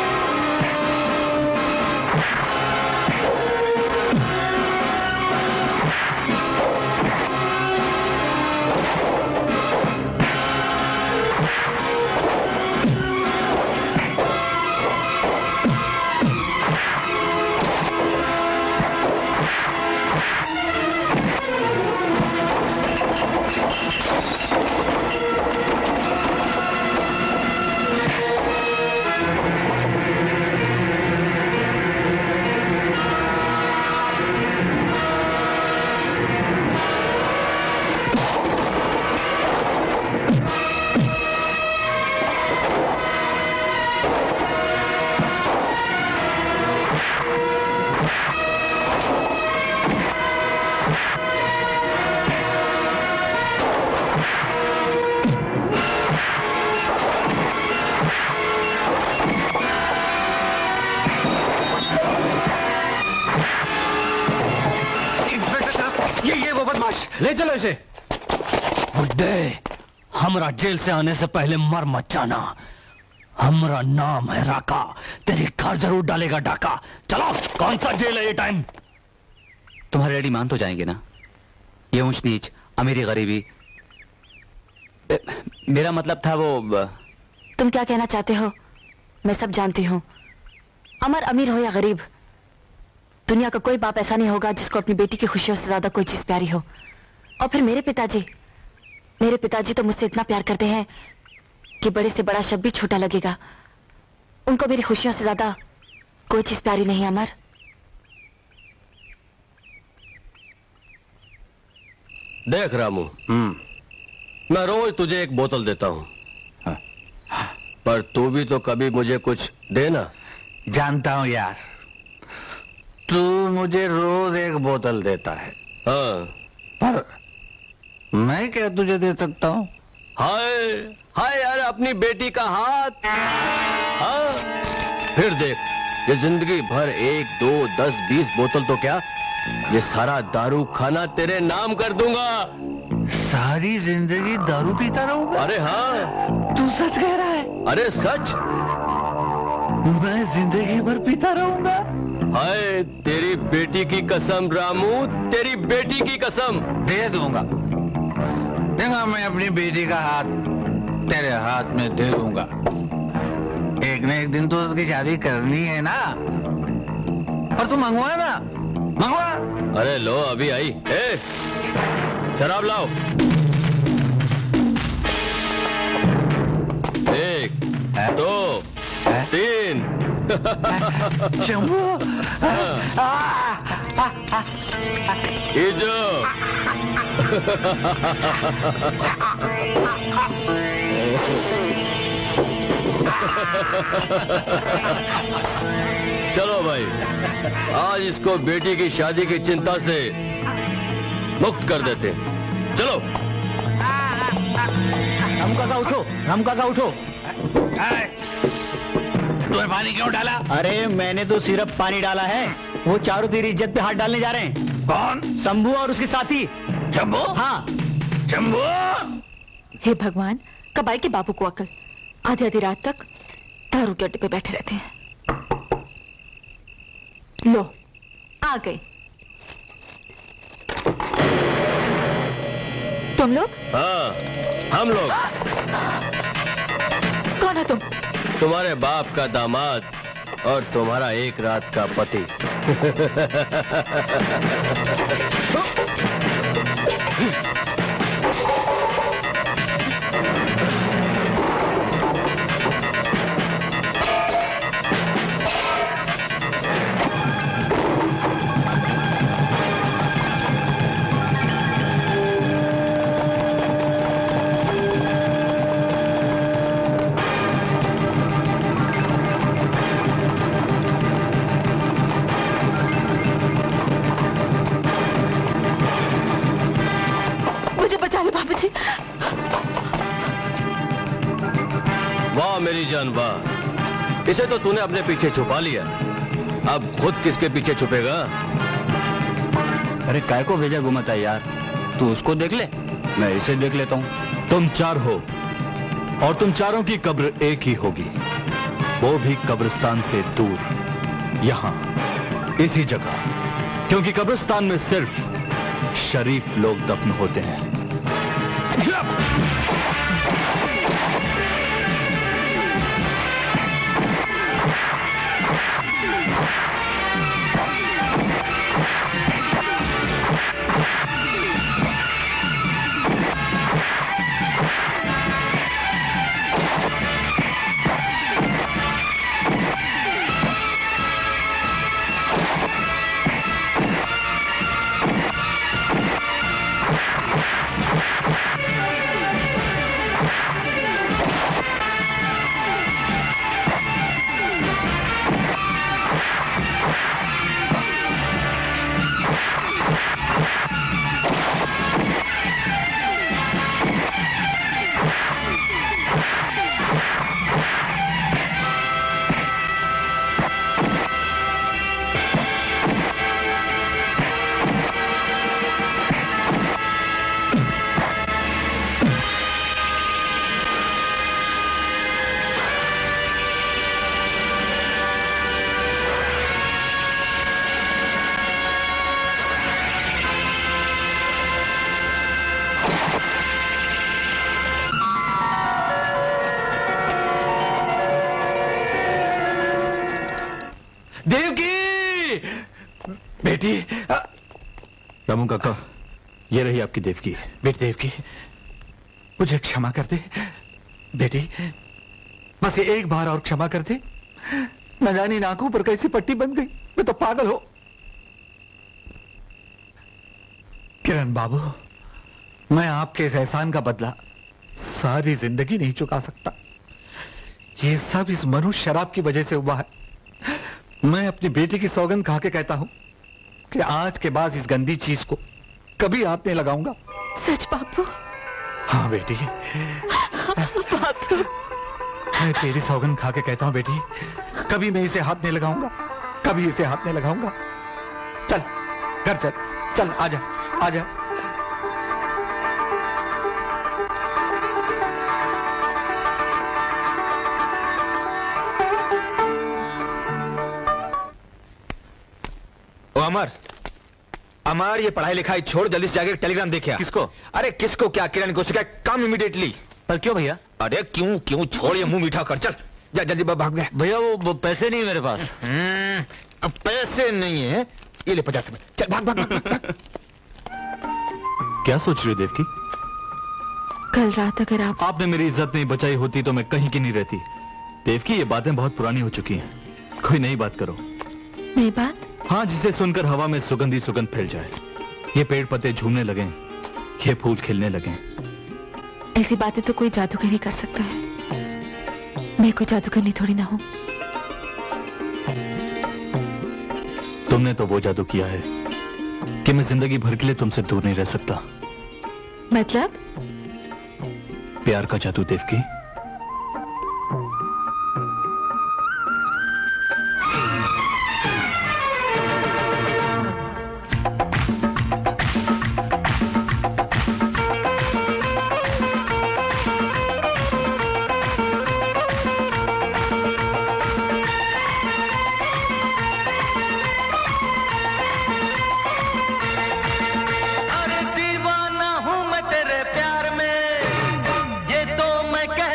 ले चलो इसे। बुड्ढे, हमरा जेल से आने से पहले मर मत जाना। हमरा नाम है राका, तेरे घर जरूर डालेगा डाका। चलो, कौन सा जेल है ये टाइम? तुम्हारे डैडी मान तो जाएंगे ना? ये ऊंच नीच, अमीरी गरीबी, ए, मेरा मतलब था वो। तुम क्या कहना चाहते हो मैं सब जानती हूँ। अमर अमीर हो या गरीब, दुनिया का कोई बाप ऐसा नहीं होगा जिसको अपनी बेटी की खुशियों से ज्यादा कोई चीज प्यारी हो। और फिर मेरे पिताजी मेरे पिताजी तो मुझसे इतना प्यार करते हैं कि बड़े से बड़ा शब्द भी छोटा लगेगा। उनको मेरी खुशियों से ज्यादा कोई चीज प्यारी नहीं अमर। देख रामू, मैं रोज तुझे एक बोतल देता हूँ, पर तू भी तो कभी मुझे कुछ देना। जानता हूँ यार, तू मुझे रोज एक बोतल देता है। हाँ, पर मैं क्या तुझे दे सकता हूँ? हाय हाय यार, अपनी बेटी का हाथ। हाँ, फिर देख, ये जिंदगी भर एक दो दस बीस बोतल तो क्या, ये सारा दारू खाना तेरे नाम कर दूंगा। सारी जिंदगी दारू पीता रहूंगा? अरे हाँ। तू सच कह रहा है? अरे सच। मैं जिंदगी भर पीता रहूंगा? हाय, तेरी बेटी की कसम रामू, तेरी बेटी की कसम। दे दूंगा, देखा, मैं अपनी बेटी का हाथ तेरे हाथ में दे दूंगा। एक न एक दिन तो उसकी शादी करनी है ना, और तू मंगवा ना, मंगवा। अरे लो, अभी आई। ए, शराब लाओ। एक, दो, तीन। शंभू, इजो। चलो भाई, आज इसको बेटी की शादी की चिंता से मुक्त कर देते। चलो। राम काका उठो, राम काका उठो। तूने पानी क्यों डाला? अरे मैंने तो सिर्फ पानी डाला है, वो चारों तेरी इज्जत पे हाथ डालने जा रहे हैं। कौन? शंभू और उसके साथी। शंभू? हाँ। शंभू? हे भगवान, कब आए के बाबू को अकल। आधी आधी रात तक दारू के अड्डे पे बैठे रहते हैं। लो, आ गए तुम लोग। हाँ, हम लोग। कौन है तुम? तुम्हारे बाप का दामाद और तुम्हारा एक रात का पति। वाह मेरी जान वाह, इसे तो तूने अपने पीछे छुपा लिया, अब खुद किसके पीछे छुपेगा? अरे काय को भेजा घुमाता है यार, तू उसको देख ले, मैं इसे देख लेता हूँ। तुम चार हो और तुम चारों की कब्र एक ही होगी, वो भी कब्रिस्तान से दूर, यहां इसी जगह, क्योंकि कब्रिस्तान में सिर्फ शरीफ लोग दफन होते हैं। बेटी। रामू काका, ये रही आपकी देवकी। बेटी देवकी, मुझे क्षमा कर दे, बेटी बस ये एक बार और क्षमा कर दे। न जानी आंखों पर कैसी पट्टी बन गई, मैं तो पागल हो। किरण बाबू, मैं आपके इस एहसान का बदला सारी जिंदगी नहीं चुका सकता। ये सब इस मनुष्य शराब की वजह से हुआ है। मैं अपनी बेटी की सौगंध खा के कहता हूं कि आज के बाद इस गंदी चीज को कभी हाथ नहीं लगाऊंगा। सच बापू? हाँ बेटी, बापू। मैं तेरी सौगंध खा के कहता हूं बेटी, कभी मैं इसे हाथ नहीं लगाऊंगा, कभी इसे हाथ नहीं लगाऊंगा। चल घर चल, चल आजा आजा। ओ अमर, अमर ये पढ़ाई लिखाई छोड़, जल्दी से जाकर टेलीग्राम देखिए। किसको? अरे किसको क्या, किरण को क्या काम इमीडिएटली। पर क्यों भैया? अरे क्यों क्यों, छोड़ ये मुंह मीठा कर, चल जा जल्दी, भाग गया। भैया वो, वो पैसे नहीं है मेरे पास। अब पैसे नहीं है, ये ले पचास रुपए, चल भाग भाग, भाग, भाग। क्या सोच रही हो देवकी? कल रात अगर आप आपने मेरी इज्जत नहीं बचाई होती तो मैं कहीं की नहीं रहती। देवकी ये बातें बहुत पुरानी हो चुकी हैं, कोई नई बात करो। नई बात? हाँ, जिसे सुनकर हवा में सुगंधी सुगंध फैल जाए, ये पेड़ पत्ते झूमने लगे, ये फूल खिलने लगे। ऐसी बातें तो कोई जादूगर ही कर सकता है। मैं कोई जादूगरनी थोड़ी ना हूं। तुमने तो वो जादू किया है कि मैं जिंदगी भर के लिए तुमसे दूर नहीं रह सकता। मतलब? प्यार का जादू देवकी। अरे दीवाना हूं मैं तेरे प्यार में, ये तो मैं कह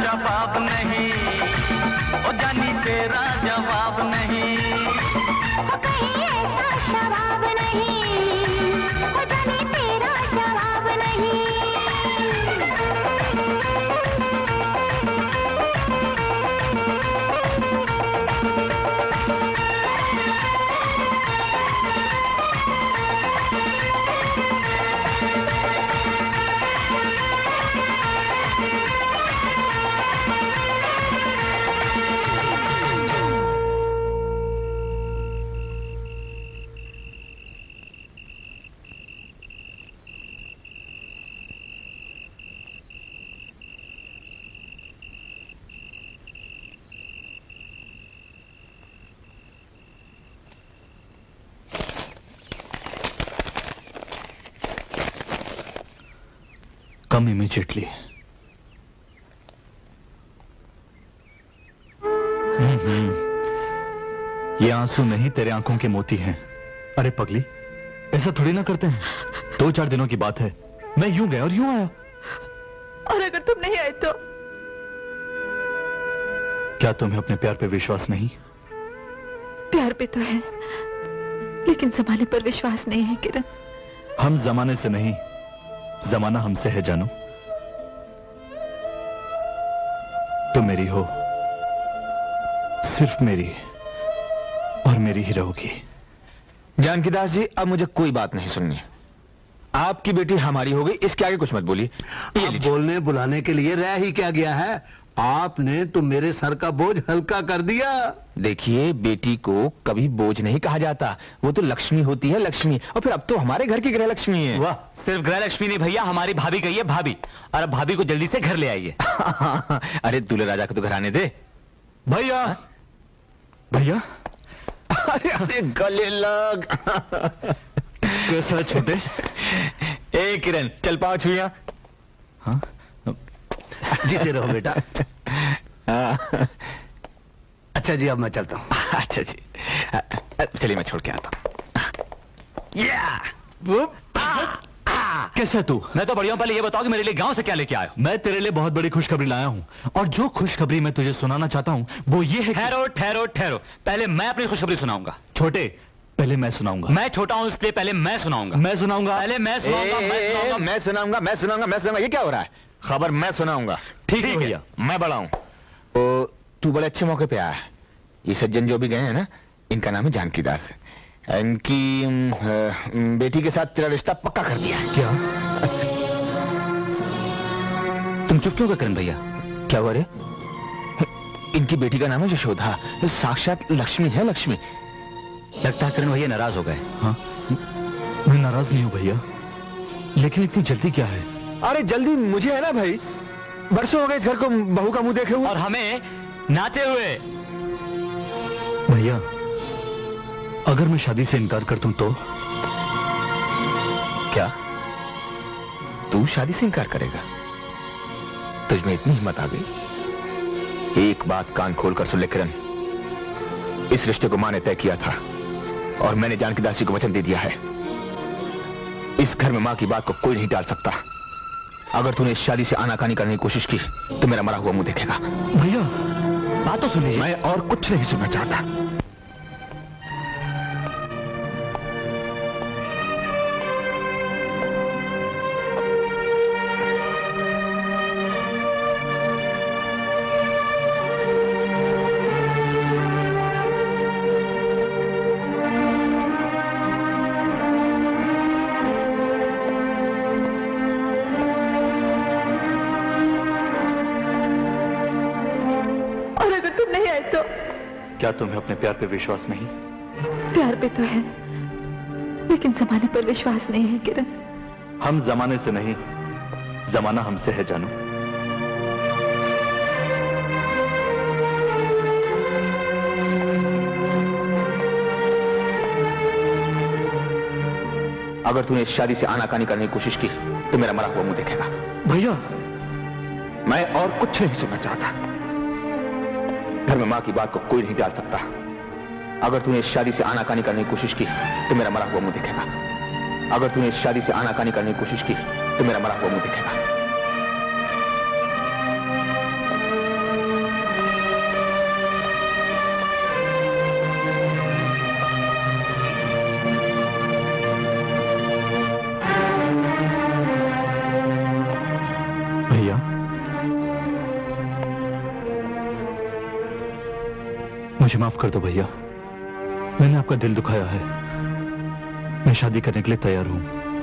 जवाब नहीं, ओ जानी तेरा जवाब नहीं, ओ कहीं ऐसा शराब नहीं, ओ जानी तेरा जवाब नहीं। Come immediately. ये आंसू नहीं तेरे आंखों के मोती हैं। अरे पगली, ऐसा थोड़ी ना करते हैं। दो चार दिनों की बात है, मैं यूं गया और यूं आया। और अगर तुम नहीं आए तो? क्या तुम्हें अपने प्यार पे विश्वास नहीं? प्यार पे तो है, लेकिन जमाने पर विश्वास नहीं है किरण। हम जमाने से नहीं, जमाना हमसे है जानू। तुम मेरी हो, सिर्फ मेरी, और मेरी ही रहोगी। जानकी दास जी, अब मुझे कोई बात नहीं सुननी। आपकी बेटी हमारी हो गई, इसके आगे कुछ मत बोलिए। अब बोलने बुलाने के लिए रह ही क्या गया है? आपने तो मेरे सर का बोझ हल्का कर दिया। देखिए, बेटी को कभी बोझ नहीं कहा जाता, वो तो लक्ष्मी होती है, लक्ष्मी। और फिर अब तो हमारे घर की गृह लक्ष्मी है। वाह, सिर्फ गृह लक्ष्मी नहीं भैया, हमारी भाभी कही है भाभी। और अब भाभी को जल्दी से घर ले आइए। अरे दूल्हे राजा को तो घर आने दे। भैया, भैया, अरे अरे गले लग। कैसा छोटे? ए किरण, चल पाओ छुइया। हाँ, जीते रहो बेटा। अच्छा जी, अब मैं चलता हूँ। अच्छा जी, चलिए मैं छोड़ के आता हूँ। कैसा तू? मैं तो बढ़िया हूं। पहले ये बताओ कि मेरे लिए गांव से क्या लेके आए हो? मैं तेरे लिए बहुत बड़ी खुशखबरी लाया हूँ, और जो खुशखबरी मैं तुझे सुनाना चाहता हूँ वो ये है। ठहरो ठहरो ठहरो, पहले मैं अपनी खुशखबरी सुनाऊंगा। छोटे, पहले मैं सुनाऊंगा। मैं छोटा हूं इसलिए पहले मैं सुनाऊंगा। मैं सुनाऊंगा। पहले मैं सुनाऊंगा। मैं सुनाऊंगा मैं सुनाऊंगा मैं सुनाऊंगा मैं सुनाऊंगा ये क्या हो रहा है? खबर मैं सुनाऊंगा। ठीक है भैया। मैं बड़ा हूं। तो तू बड़े अच्छे मौके पे आया है। ये सज्जन जो भी गए हैं ना, इनका नाम है जानकी दास। इनकी अम, बेटी के साथ तेरा रिश्ता पक्का कर दिया है। क्या? तुम चुप क्यों करण भैया? क्या हुआ रे? इनकी बेटी का नाम है यशोदा, साक्षात लक्ष्मी है, लक्ष्मी। लगता है करण भैया नाराज हो गए। हाँ, मैं नाराज नहीं हूं भैया, लेकिन इतनी जल्दी क्या है? अरे जल्दी मुझे है ना भाई, बरसों हो गए इस घर को बहू का मुंह देखे हुए, और हमें नाचे हुए। भैया, अगर मैं शादी से इनकार कर दूं तो? क्या तू शादी से इनकार करेगा? तुझमें इतनी हिम्मत आ गई? एक बात कान खोलकर सुन ले किरण, इस रिश्ते को मां ने तय किया था, और मैंने जानकी दासी को वचन दे दिया है। इस घर में मां की बात को कोई नहीं टाल सकता। अगर तूने इस शादी से आनाकानी करने की कोशिश की तो मेरा मरा हुआ मुंह देखेगा। भैया, बात तो सुन लीजिए। मैं और कुछ नहीं सुनना चाहता। क्या तुम्हें अपने प्यार पे विश्वास नहीं? प्यार पे तो है, लेकिन जमाने पर विश्वास नहीं है किरण। हम जमाने से नहीं, जमाना हमसे है जानू। अगर तूने इस शादी से आनाकानी करने की कोशिश की तो मेरा मरा हुआ मुंह देखेगा। भैया, मैं और कुछ नहीं सुनना चाहता। घर में मां की बात को कोई नहीं टाल सकता। अगर तूने इस शादी से आनाकानी करने की कोशिश की तो मेरा मरा हुआ मुंह दिखेगा। अगर तूने इस शादी से आनाकानी करने की कोशिश की तो मेरा मरा हुआ मुंह दिखेगा। मुझे माफ कर दो भैया, मैंने आपका दिल दुखाया है। मैं शादी करने के लिए तैयार हूं।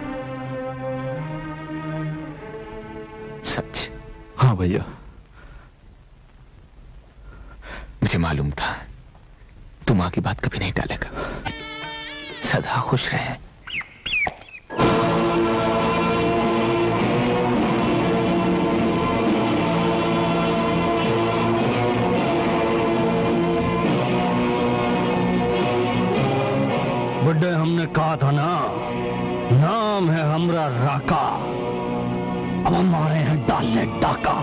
सच? हाँ भैया। मुझे मालूम था तुम मां की बात कभी नहीं टालेगा। सदा खुश रहे। बुड्ढे, हमने कहा था ना, नाम है हमरा राका, अब हमारे हैं डालने डाका।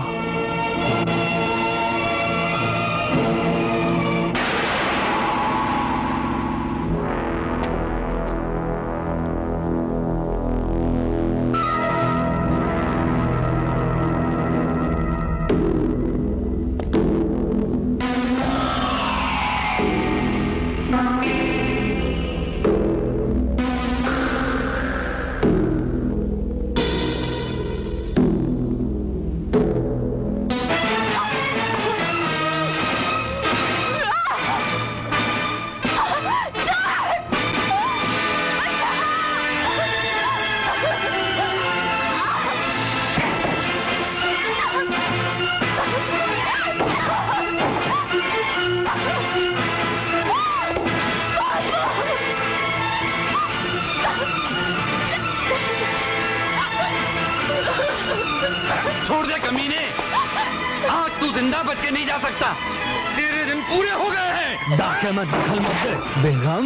छोड़ दे कमीने, आज तू जिंदा बच के नहीं जा सकता। तेरे दिन पूरे हो गए हैं। डाके में दखल मत दे बेगम।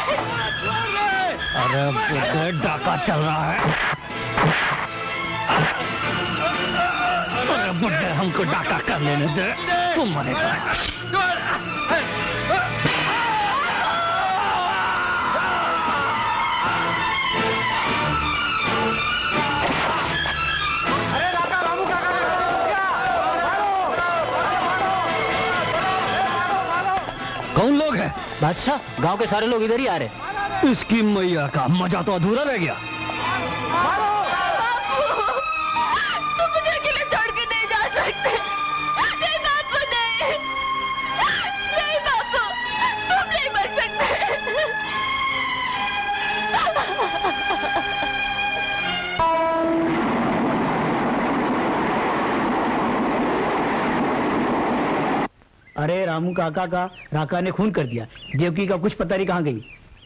अरे बुड्ढे, डाका चल रहा है। अरे बुड्ढे, हमको डाका कर लेने दे, तुम मरेगा। कौन लोग हैं? बादशाह, गांव के सारे लोग इधर ही आ रहे। इसकी मैया का मजा तो अधूरा रह गया। तुम मुझे अकेले छोड़ के नहीं जा सकते। नहीं बापू, नहीं नहीं बापू, तुम नहीं बच सकते। अरे रामू काका का राका ने खून कर दिया। देवकी का कुछ पता नहीं कहाँ गई।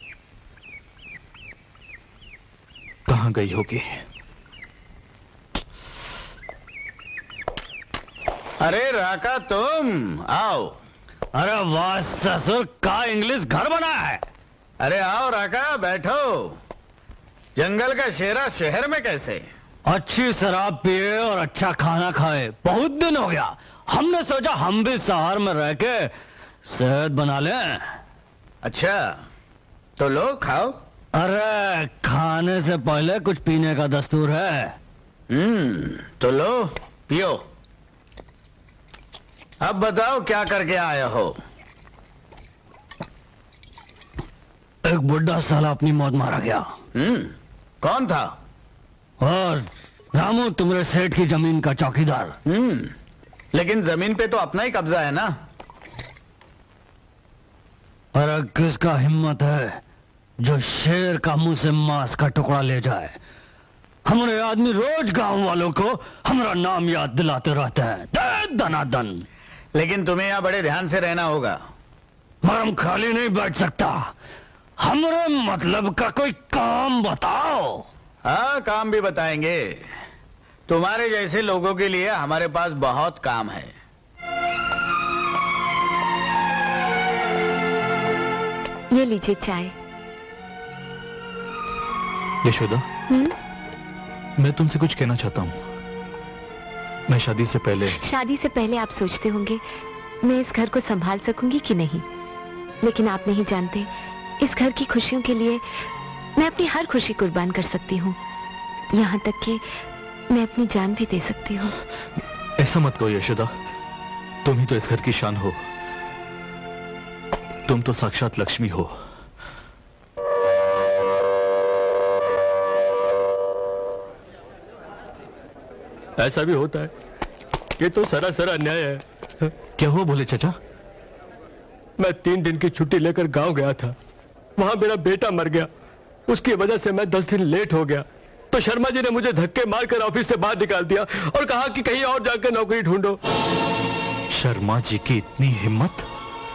कहाँ गई होगी? अरे राका, तुम आओ। अरे वाह ससुर, का इंग्लिश घर बना है। अरे आओ राका, बैठो। जंगल का शेरा शहर में कैसे? अच्छी शराब पिए और अच्छा खाना खाए, बहुत दिन हो गया। हमने सोचा हम भी शहर में रह के सेहत बना लें। अच्छा, तो लो खाओ। अरे खाने से पहले कुछ पीने का दस्तूर है। हम्म, तो लो पियो। अब बताओ क्या करके आया हो? एक बुढ़ा साला अपनी मौत मारा गया। हम्म, कौन था? और रामू, तुम्हारे सेठ की जमीन का चौकीदार। हम्म, लेकिन जमीन पे तो अपना ही कब्जा है ना। अरे किसका हिम्मत है जो शेर का मुंह से मांस का टुकड़ा ले जाए? हमारे आदमी रोज गांव वालों को हमारा नाम याद दिलाते रहते हैं, दे दनादन। लेकिन तुम्हें यहाँ बड़े ध्यान से रहना होगा। मगर हम खाली नहीं बैठ सकता। हमारे मतलब का कोई काम बताओ। हाँ, काम भी बताएंगे। तुम्हारे जैसे लोगों के लिए हमारे पास बहुत काम है। ये लीजिए चाय। यशोदा, मैं तुमसे कुछ कहना चाहता हूँ। मैं शादी से पहले शादी से पहले आप सोचते होंगे मैं इस घर को संभाल सकूंगी कि नहीं, लेकिन आप नहीं जानते इस घर की खुशियों के लिए मैं अपनी हर खुशी कुर्बान कर सकती हूँ, यहाँ तक कि मैं अपनी जान भी दे सकती हूँ। ऐसा मत कहो यशोदा, तुम ही तो इस घर की शान हो। तुम तो साक्षात लक्ष्मी हो। ऐसा भी होता है। ये तो सरासर अन्याय है। क्या हुआ बोले चाचा? मैं तीन दिन की छुट्टी लेकर गांव गया था। वहां मेरा बेटा मर गया। उसकी वजह से मैं दस दिन लेट हो गया तो शर्मा जी ने मुझे धक्के मारकर ऑफिस से बाहर निकाल दिया और कहा कि कहीं और जाकर नौकरी ढूंढो। शर्मा जी की इतनी हिम्मत?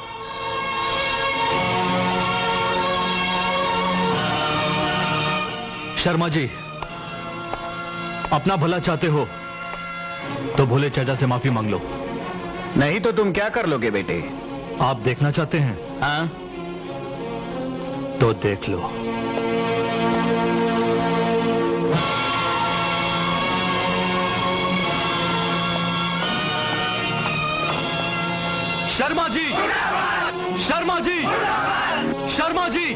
शर्मा जी, अपना भला चाहते हो तो भोले चाचा से माफी मांग लो। नहीं तो तुम क्या कर लोगे बेटे? आप देखना चाहते हैं? हाँ, तो देख लो। शर्मा जी, शर्मा जी, शर्मा जी,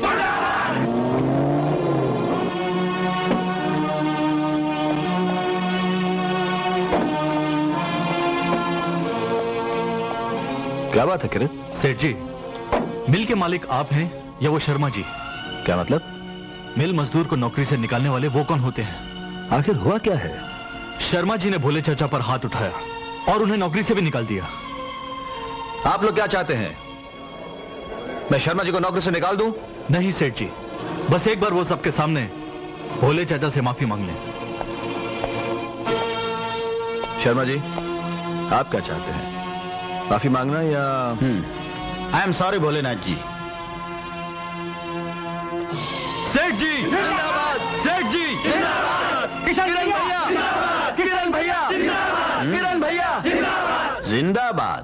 क्या बात है किरण? सेठ जी, मिल के मालिक आप हैं या वो शर्मा जी? क्या मतलब? मिल मजदूर को नौकरी से निकालने वाले वो कौन होते हैं? आखिर हुआ क्या है? शर्मा जी ने भोले चाचा पर हाथ उठाया और उन्हें नौकरी से भी निकाल दिया। आप लोग क्या चाहते हैं? मैं शर्मा जी को नौकरी से निकाल दूं? नहीं सेठ जी, बस एक बार वो सबके सामने भोले चाचा से माफी मांग लें। शर्मा जी, आप क्या चाहते हैं? माफी मांगना या? I am sorry Bholenath ji. सेठ जी जिंदाबाद, सेठ जी जिंदाबाद, किरण भैया, किरण भैया, किरण भैया जिंदाबाद।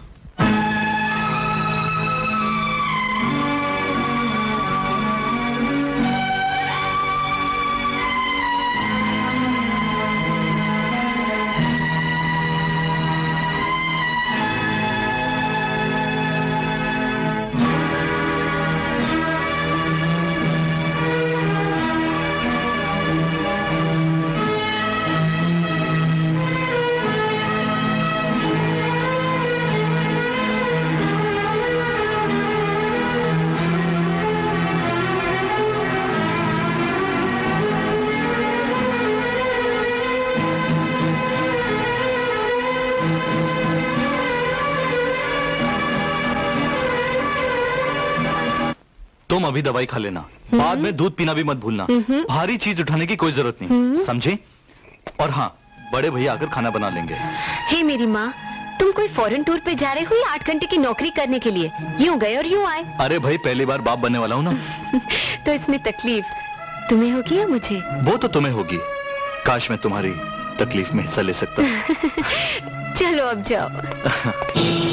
तुम अभी दवाई खा लेना, बाद में दूध पीना भी मत भूलना। भारी चीज उठाने की कोई जरूरत नहीं, समझे? और हाँ, बड़े भैया आकर खाना बना लेंगे। हे मेरी माँ, तुम कोई फॉरेन टूर पे जा रहे हो या आठ घंटे की नौकरी करने के लिए? यूं गए और यूं आए। अरे भाई, पहली बार बाप बनने वाला हूँ ना। तो इसमें तकलीफ तुम्हें होगी या मुझे? वो तो तुम्हें होगी। काश मैं तुम्हारी तकलीफ में हिस्सा ले सकता। चलो अब जाओ।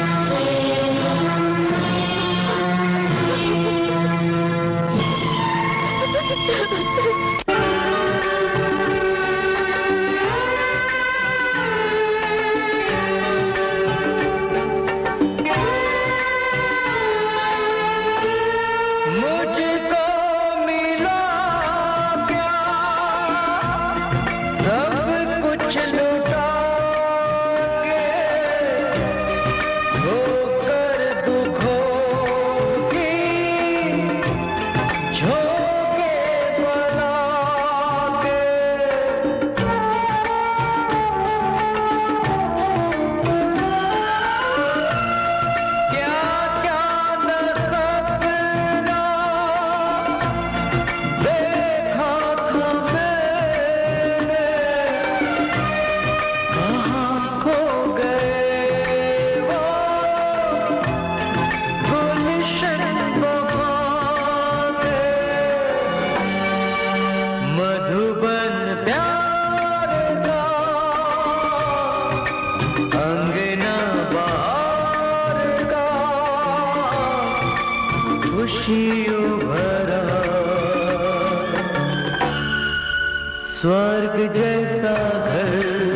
स्वर्ग जैसा घर,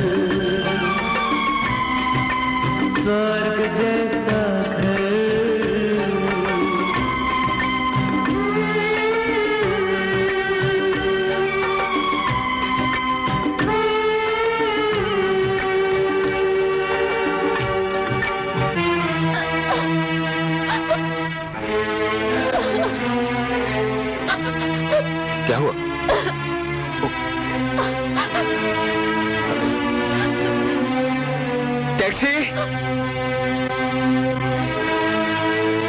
स्वर्ग जैसा घर। क्या हुआ? टैक्सी!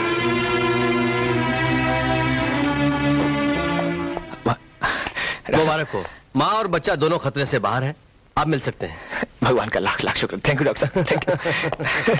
मुबारक हो। माँ और बच्चा दोनों खतरे से बाहर है, आप मिल सकते हैं। भगवान का लाख लाख शुक्र। थैंक यू डॉक्टर साहब, थैंक यू।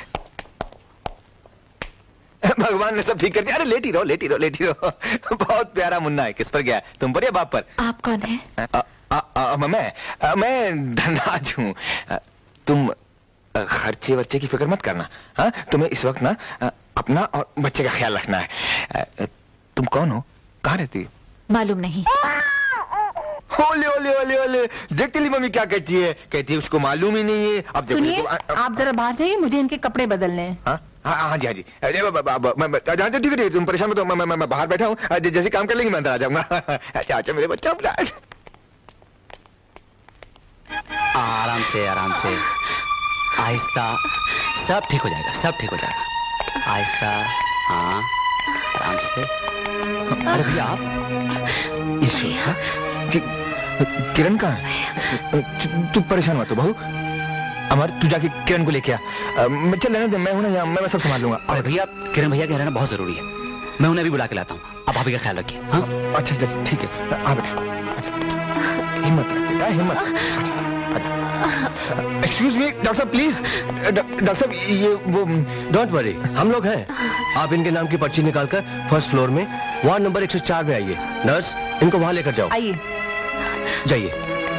भगवान ने सब ठीक कर दिया। अरे लेटी रहो, लेटी रहो, लेटी रहो। बहुत प्यारा मुन्ना है। किस पर गया, तुम पर या बाप पर? आप कौन है? आ, आ, आ, मैं आ, मैं धनराज हूँ। तुम खर्चे वर्चे की फिक्र मत करना। हाँ, तुम्हें इस वक्त ना अपना और बच्चे का ख्याल रखना है। तुम कौन हो, कहाँ रहती हो? मालूम नहीं। ओले ओले ओले ओले, देखती ली मम्मी क्या कहती है। कहती है उसको मालूम ही नहीं है। अब सुनिए, आप जरा बाहर जाइए, मुझे इनके कपड़े बदलने हैं। हाँ हाँ हाँ जी हाँ जी। अरे ठीक है, तुम परेशान मत हो, मैं मैं बाहर बैठा हूँ। जैसे काम कर लेंगे मैं अंदर आ जाऊंगा। अच्छा अच्छा मेरे बच्चा। आराम से, आराम से, आहिस्ता, सब ठीक हो जाएगा, सब ठीक हो जाएगा। आहिस्ता, हाँ, आराम से। अरे भैया आप ये किरण कहाँ है? तू परेशान मत हो बहू। अमर तू जाके किरण को लेके आ। मैं चल लेने दे, मैं हूं ना यहाँ, मैं सब संभाल लूंगा। अरे भैया किरण भैया के रहना बहुत जरूरी है, मैं उन्हें भी बुला के लाता हूँ। आप भाभी का ख्याल रखिए। हाँ अच्छा अच्छा ठीक है, आ बेटा। हिम्मत रख बेटा, हिम्मत। एक्सक्यूज मी डॉक्टर साहब प्लीज। डॉक्टर साहब ये वो। डोंट वरी, हम लोग हैं। आप इनके नाम की पर्ची निकालकर फर्स्ट फ्लोर में वार्ड नंबर एक सौ चार में आइए। नर्स इनको वहां लेकर जाओ। आइए, जाइए।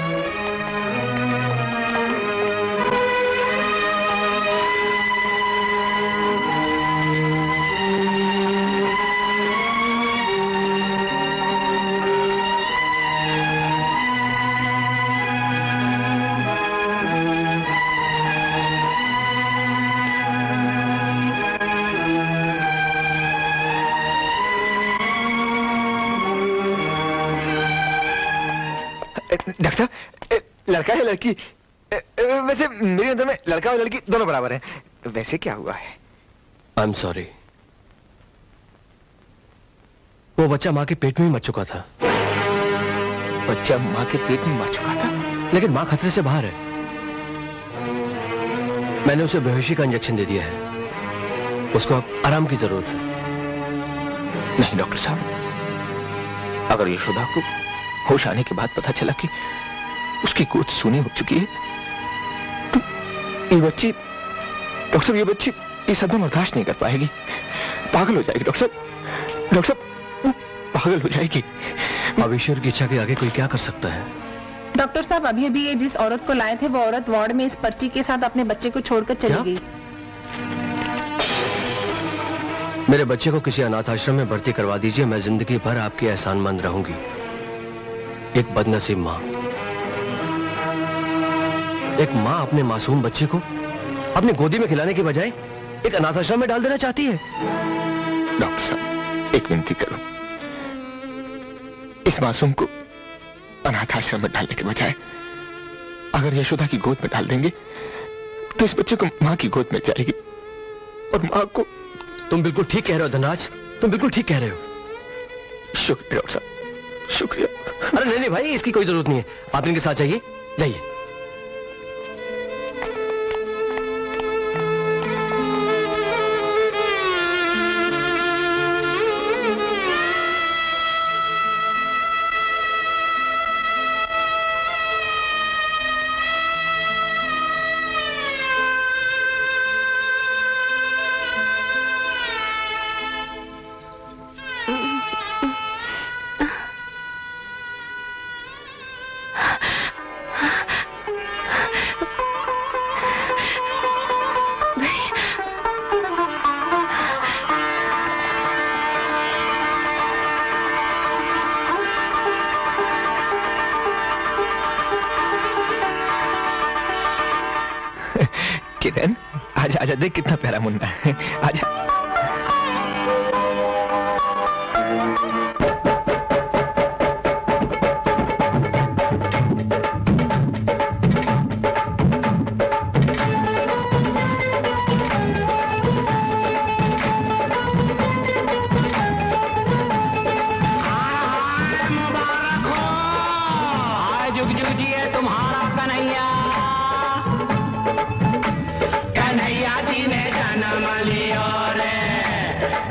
डॉक्टर साहब लड़का है लड़की? वैसे मेरे अंदर में लड़का और लड़की दोनों बराबर हैं। वैसे क्या हुआ है? आई एम सॉरी, वो बच्चा माँ के पेट में ही मर चुका था। बच्चा माँ के पेट में मर चुका था? लेकिन माँ खतरे से बाहर है। मैंने उसे बेहोशी का इंजेक्शन दे दिया है, उसको अब आराम की जरूरत है। नहीं डॉक्टर साहब, अगर यशोदा को होश आने के बाद पता चला कि उसकी गोद सूनी हो चुकी है तो ये बच्ची, डॉक्टर साहब ये बच्ची ये सदमा बर्दाश्त नहीं कर पाएगी, पागल हो जाएगी। डॉक्टर साहब, डॉक्टर साहब पागल हो जाएगी। अब ईश्वर की इच्छा के आगे कोई क्या कर सकता है? डॉक्टर साहब अभी अभी ये जिस औरत को लाए थे वो औरत वार्ड में इस पर्ची के साथ अपने बच्चे को छोड़कर चली गई। मेरे बच्चे को किसी अनाथ आश्रम में भर्ती करवा दीजिए, मैं जिंदगी भर आपकी एहसानमंद रहूंगी। एक बदनसीब माँ, एक माँ अपने मासूम बच्चे को अपनी गोदी में खिलाने के बजाय एक अनाथ आश्रम में डाल देना चाहती है। डॉक्टर साहब एक विनती करो, इस मासूम को अनाथ आश्रम में डालने के बजाय अगर यशोदा की गोद में डाल देंगे तो इस बच्चे को माँ की गोद में जाएगी और माँ को। तुम बिल्कुल ठीक कह रहे हो धनराज, तुम बिल्कुल ठीक कह रहे हो। शुक्रिया डॉक्टर साहब, शुक्रिया। अरे नहीं नहीं भाई, इसकी कोई जरूरत नहीं है, आप इनके साथ जाइए, जाइए। किरण आजा आजा, देख कितना प्यारा मुन्ना है, आजा।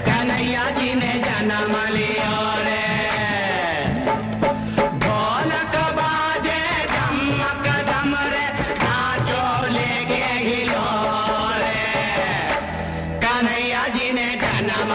कन्हैया जी ने जन्म लिया रे, ढोलक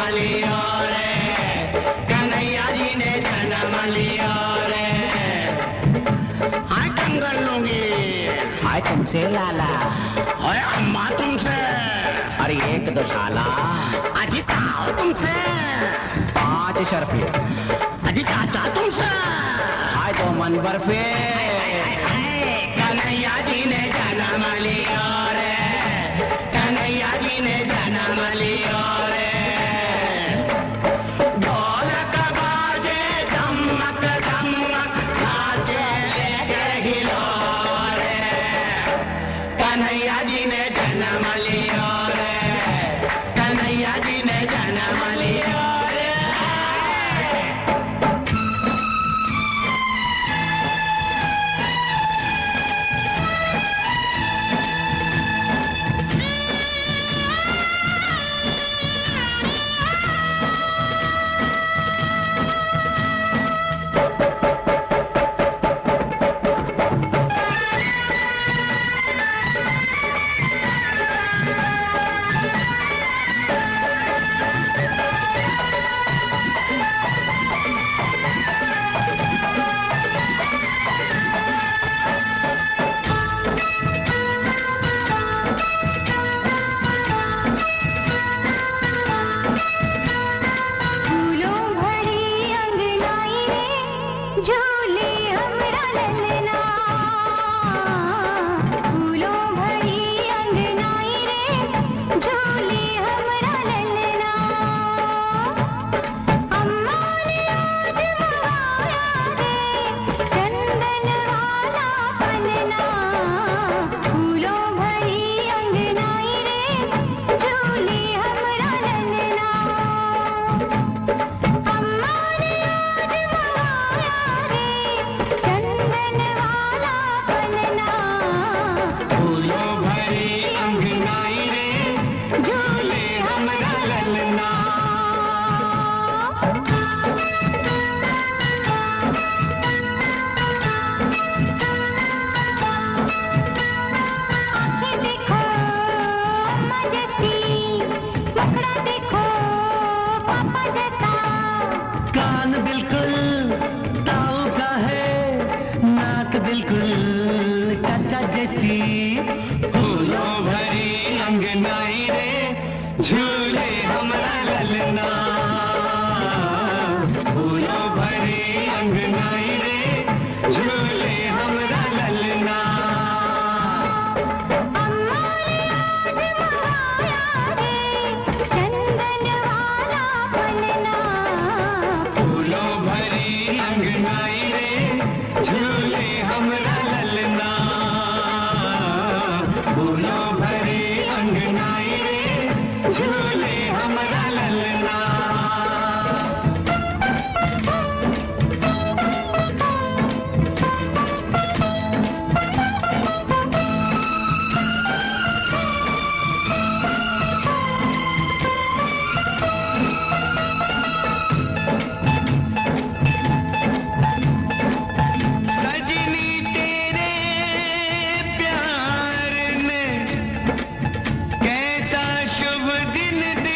लिया रे, कन्हैया जी ने जन्म लिया रे। हाय कंगन लूंगी, हाय तुमसे लाला, हाय अम्मा तुमसे, अरे एक दो शाला, अजी साहब तुमसे, पांच शर्फी, अजी चाचा तुमसे, हाय दो मन बर्फी। कन्हैया जी ने जन्म लिया रे, कन्हैया जी ने जन्म लिया रे। ढोलक बाजे धमक धमक, नाचे लेके गिलोरे, कन्हैया जी ने जन्म लिया रे, कन्हैया जी ने जन्म लिया रे। दिन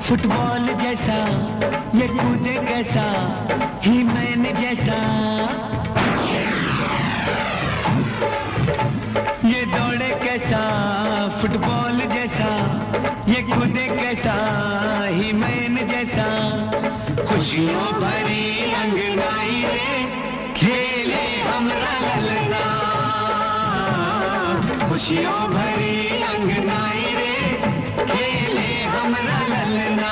फुटबॉल जैसा ये कूदे कैसा, ही मैंने जैसा ये दौड़े कैसा, फुटबॉल जैसा ये कूदे कैसा, ही मैंने जैसा, खुशियों भरी अंगनाई रे खेले हम ललना, खुशियों भरी अंगनाई रे खेले हम ललना,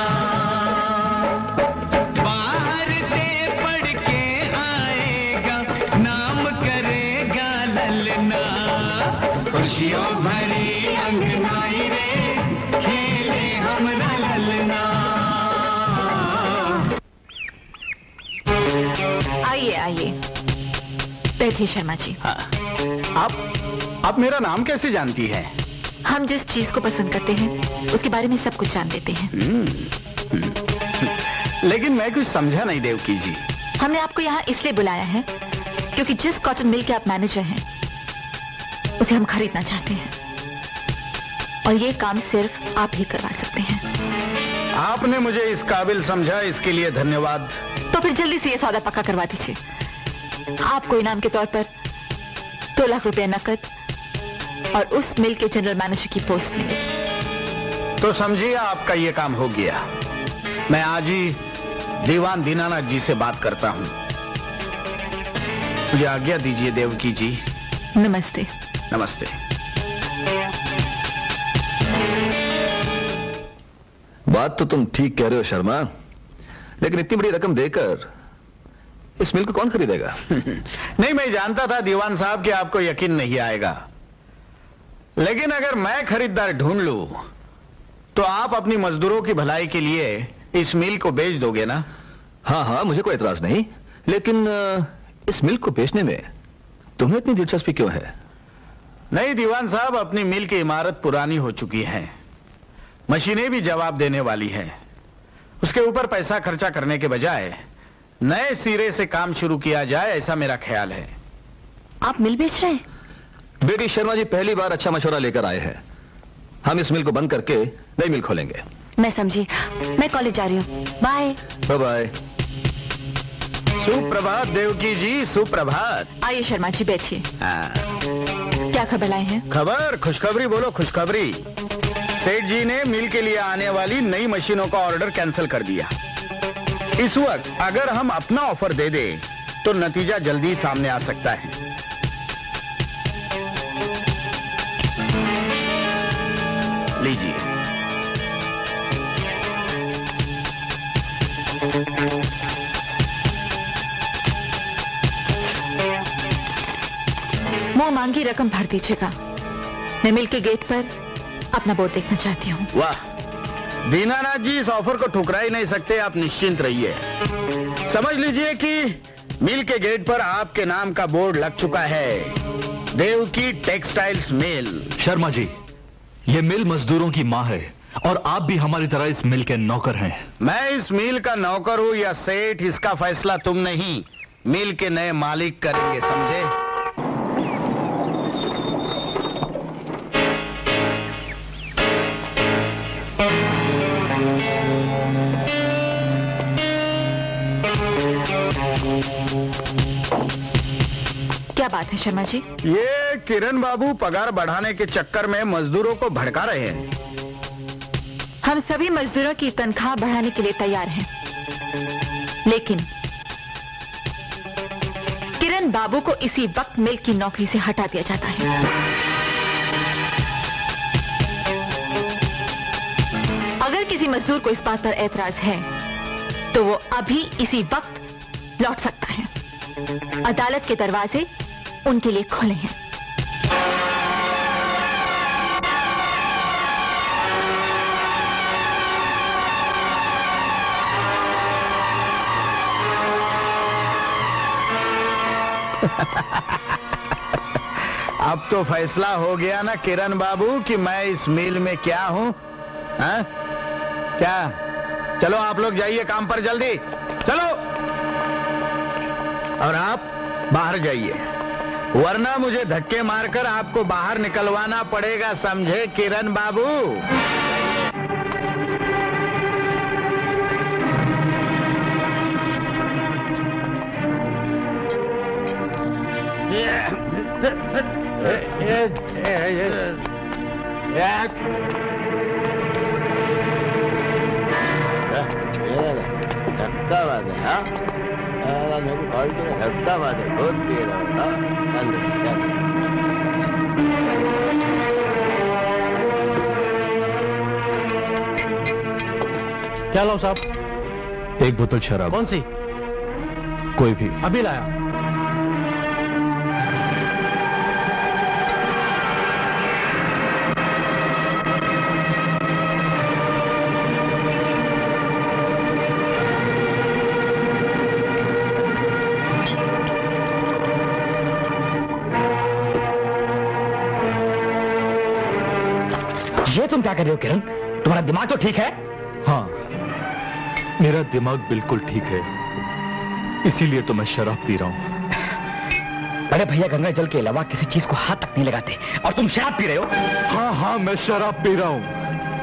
बाहर से पढ़ के आएगा नाम करेगा ललना, खुशियों भरी अंगनाई रे खेले हम ललना। आइए आइए बैठिए शर्मा जी। हाँ। आप आप मेरा नाम कैसे जानती हैं? हम जिस चीज को पसंद करते हैं उसके बारे में सब कुछ जान लेते हैं। लेकिन मैं कुछ समझा नहीं देवकी जी। हमने आपको यहाँ इसलिए बुलाया है क्योंकि जिस कॉटन मिल के आप मैनेजर हैं उसे हम खरीदना चाहते हैं और ये काम सिर्फ आप ही करवा सकते हैं। आपने मुझे इस काबिल समझा, इसके लिए धन्यवाद। तो फिर जल्दी से ये सौदा पक्का करवा दीजिए। आपको इनाम के तौर पर दो लाख रुपए नकद और उस मिल के जनरल मैनेजर की पोस्ट मिलेगी। तो समझिए आपका ये काम हो गया। मैं आज ही दीवान दीनानाथ जी से बात करता हूँ। मुझे आज्ञा दीजिए देवकी जी। नमस्ते। नमस्ते। बात तो तुम ठीक कह रहे हो शर्मा, लेकिन इतनी बड़ी रकम देकर इस मिल को कौन खरीदेगा? नहीं, मैं जानता था दीवान साहब कि आपको यकीन नहीं आएगा, लेकिन अगर मैं खरीदार ढूंढ लूं तो आप अपनी मजदूरों की भलाई के लिए इस मिल को बेच दोगे ना? हाँ हाँ, मुझे कोई एतराज नहीं, लेकिन इस मिल को बेचने में तुम्हें इतनी दिलचस्पी क्यों है? नहीं दीवान साहब, अपनी मिल की इमारत पुरानी हो चुकी है, मशीनें भी जवाब देने वाली हैं। उसके ऊपर पैसा खर्चा करने के बजाय नए सिरे से काम शुरू किया जाए, ऐसा मेरा ख्याल है। आप मिल बेच रहे हैं? बेटी शर्मा जी पहली बार अच्छा मशवरा लेकर आए हैं। हम इस मिल को बंद करके नई मिल खोलेंगे। मैं समझी, मैं कॉलेज जा रही हूँ। Bye bye bye. सुप्रभात देवकी जी, सुप्रभात। आइए शर्मा जी बैठिए। क्या खबर लाए हैं? खबर? खुशखबरी बोलो, खुशखबरी। सेठ जी ने मिल के लिए आने वाली नई मशीनों का ऑर्डर कैंसिल कर दिया। इस वक्त अगर हम अपना ऑफर दे दें तो नतीजा जल्दी सामने आ सकता है। लीजिए। मुंह मांगी रकम भर दीजिएगा। मैं मिल के गेट पर अपना बोर्ड देखना चाहती हूँ। वाह, दीनानाथ जी इस ऑफर को ठुकरा ही नहीं सकते, आप निश्चिंत रहिए। समझ लीजिए कि मिल के गेट पर आपके नाम का बोर्ड लग चुका है, देवकी टेक्सटाइल्स मिल। शर्मा जी, ये मिल मजदूरों की माँ है और आप भी हमारी तरह इस मिल के नौकर हैं। मैं इस मिल का नौकर हूँ या सेठ, इसका फैसला तुम नहीं, मिल के नए मालिक करेंगे, समझे? क्या बात है शर्मा जी? ये किरण बाबू पगार बढ़ाने के चक्कर में मजदूरों को भड़का रहे हैं। हम सभी मजदूरों की तनख्वाह बढ़ाने के लिए तैयार हैं, लेकिन किरण बाबू को इसी वक्त मिल की नौकरी से हटा दिया जाता है। अगर किसी मजदूर को इस बात पर एतराज है तो वो अभी इसी वक्त लौट सकता है। अदालत के दरवाजे उनके लिए खुले हैं। अब तो फैसला हो गया ना किरण बाबू कि मैं इस मिल में क्या हूं? हाँ? क्या? चलो आप लोग जाइए काम पर जल्दी, चलो। और आप बाहर जाइए, वरना मुझे धक्के मारकर आपको बाहर निकलवाना पड़ेगा, समझे किरण बाबू? धक्का बात है हाँ मेरे को फालतू में धक्का बात है बहुत पी रहा है। क्या लाओ साहब? एक बोतल शराब। कौन सी? कोई भी। अभी लाया। ये तुम क्या कर रहे हो किरण? तुम्हारा दिमाग तो ठीक है? हाँ, मेरा दिमाग बिल्कुल ठीक है, इसीलिए तो मैं शराब पी रहा हूँ। बड़े भैया गंगा जल के अलावा किसी चीज को हाथ तक नहीं लगाते और तुम शराब पी रहे हो? हाँ हाँ, मैं शराब पी रहा हूँ।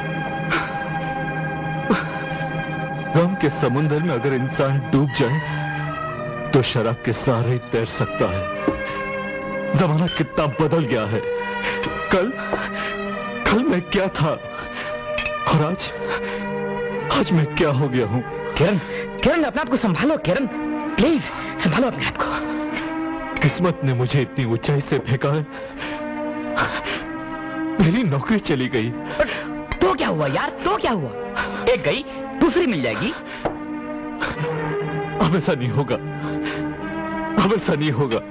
गम के समुंदर में अगर इंसान डूब जाए तो शराब के सहारे ही तैर सकता है। जमाना कितना बदल गया है। कल कल मैं क्या था और आज आज मैं क्या हो गया हूँ। किरण, किरण अपने आप को संभालो किरण, प्लीज संभालो अपने आप को। किस्मत ने मुझे इतनी ऊंचाई से फेंका है, मेरी नौकरी चली गई। तो क्या हुआ यार, तो क्या हुआ? एक गई दूसरी मिल जाएगी। अब ऐसा नहीं होगा, अब ऐसा नहीं होगा।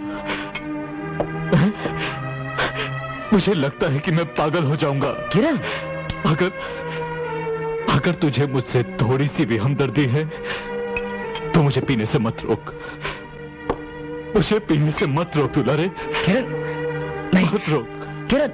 मुझे लगता है कि मैं पागल हो जाऊंगा। किरण, अगर अगर तुझे मुझसे थोड़ी सी भी हमदर्दी है तो मुझे पीने से मत रोक, मुझे पीने से मत रोक दुलारे। किरण, नहीं मत रोक किरण।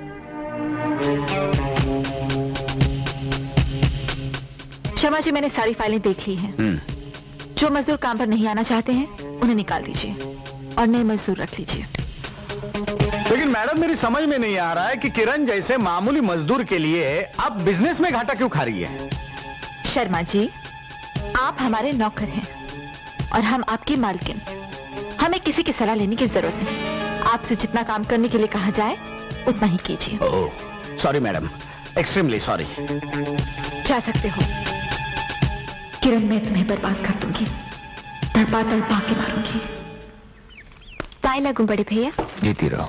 शर्मा जी, मैंने सारी फाइलें देख ली हैं। जो मजदूर काम पर नहीं आना चाहते हैं उन्हें निकाल दीजिए और नए मजदूर रख लीजिए। लेकिन मैडम, मेरी समझ में नहीं आ रहा है कि किरण जैसे मामूली मजदूर के लिए अब बिजनेस में घाटा क्यों खा रही है? शर्मा जी, आप हमारे नौकर हैं और हम आपकी मालकिन। हमें किसी की सलाह लेने की जरूरत नहीं। आपसे जितना काम करने के लिए कहा जाए उतना ही कीजिए। Oh, sorry madam, extremely sorry. जा सकते हो। किरण, मैं तुम्हें बर्बाद कर दूंगी, तड़पा तड़पा के मारूंगी। पाए लगूं बड़े भैया? जीती रहो।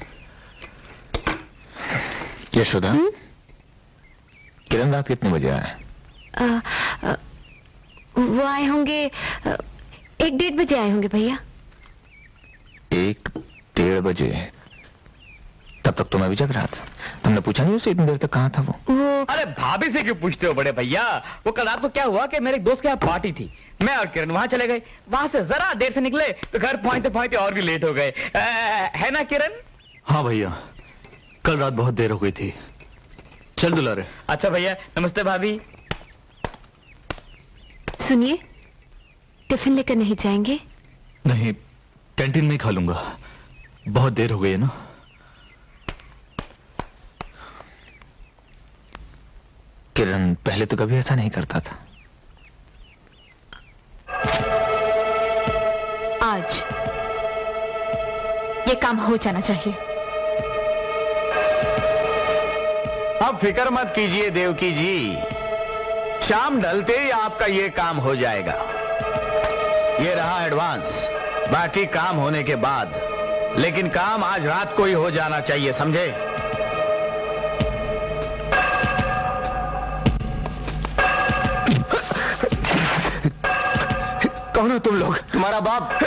यशोदा, किरण रात कितने बजे आए? आ, आ, वो आए होंगे, आ, एक डेढ़ बजे आए होंगे भैया। एक डेढ़ बजे? तब तक तो मैं भी जग रहा था। तुमने पूछा नहीं उसे इतनी देर तक कहाँ था वो? वो अरे भाभी से क्यों पूछते हो बड़े भैया? वो कल रात को क्या हुआ कि मेरे एक दोस्त के यहाँ पार्टी थी, मैं और किरण वहां चले गए। वहां से जरा देर से निकले तो घर पहुंचते पहुंचते और भी लेट हो गए। है ना किरण? हाँ भैया, कल रात बहुत देर हो गई थी। चल दुलारे। अच्छा भैया, नमस्ते भाभी। सुनिए, टिफिन लेकर नहीं जाएंगे? नहीं, कैंटीन में ही खा लूंगा, बहुत देर हो गई है ना। किरण पहले तो कभी ऐसा नहीं करता था। आज ये काम हो जाना चाहिए। अब फिक्र मत कीजिए देवकी जी, शाम ढलते ही आपका ये काम हो जाएगा। ये रहा एडवांस, बाकी काम होने के बाद। लेकिन काम आज रात को ही हो जाना चाहिए, समझे? कौन हो तुम लोग? तुम्हारा बाप।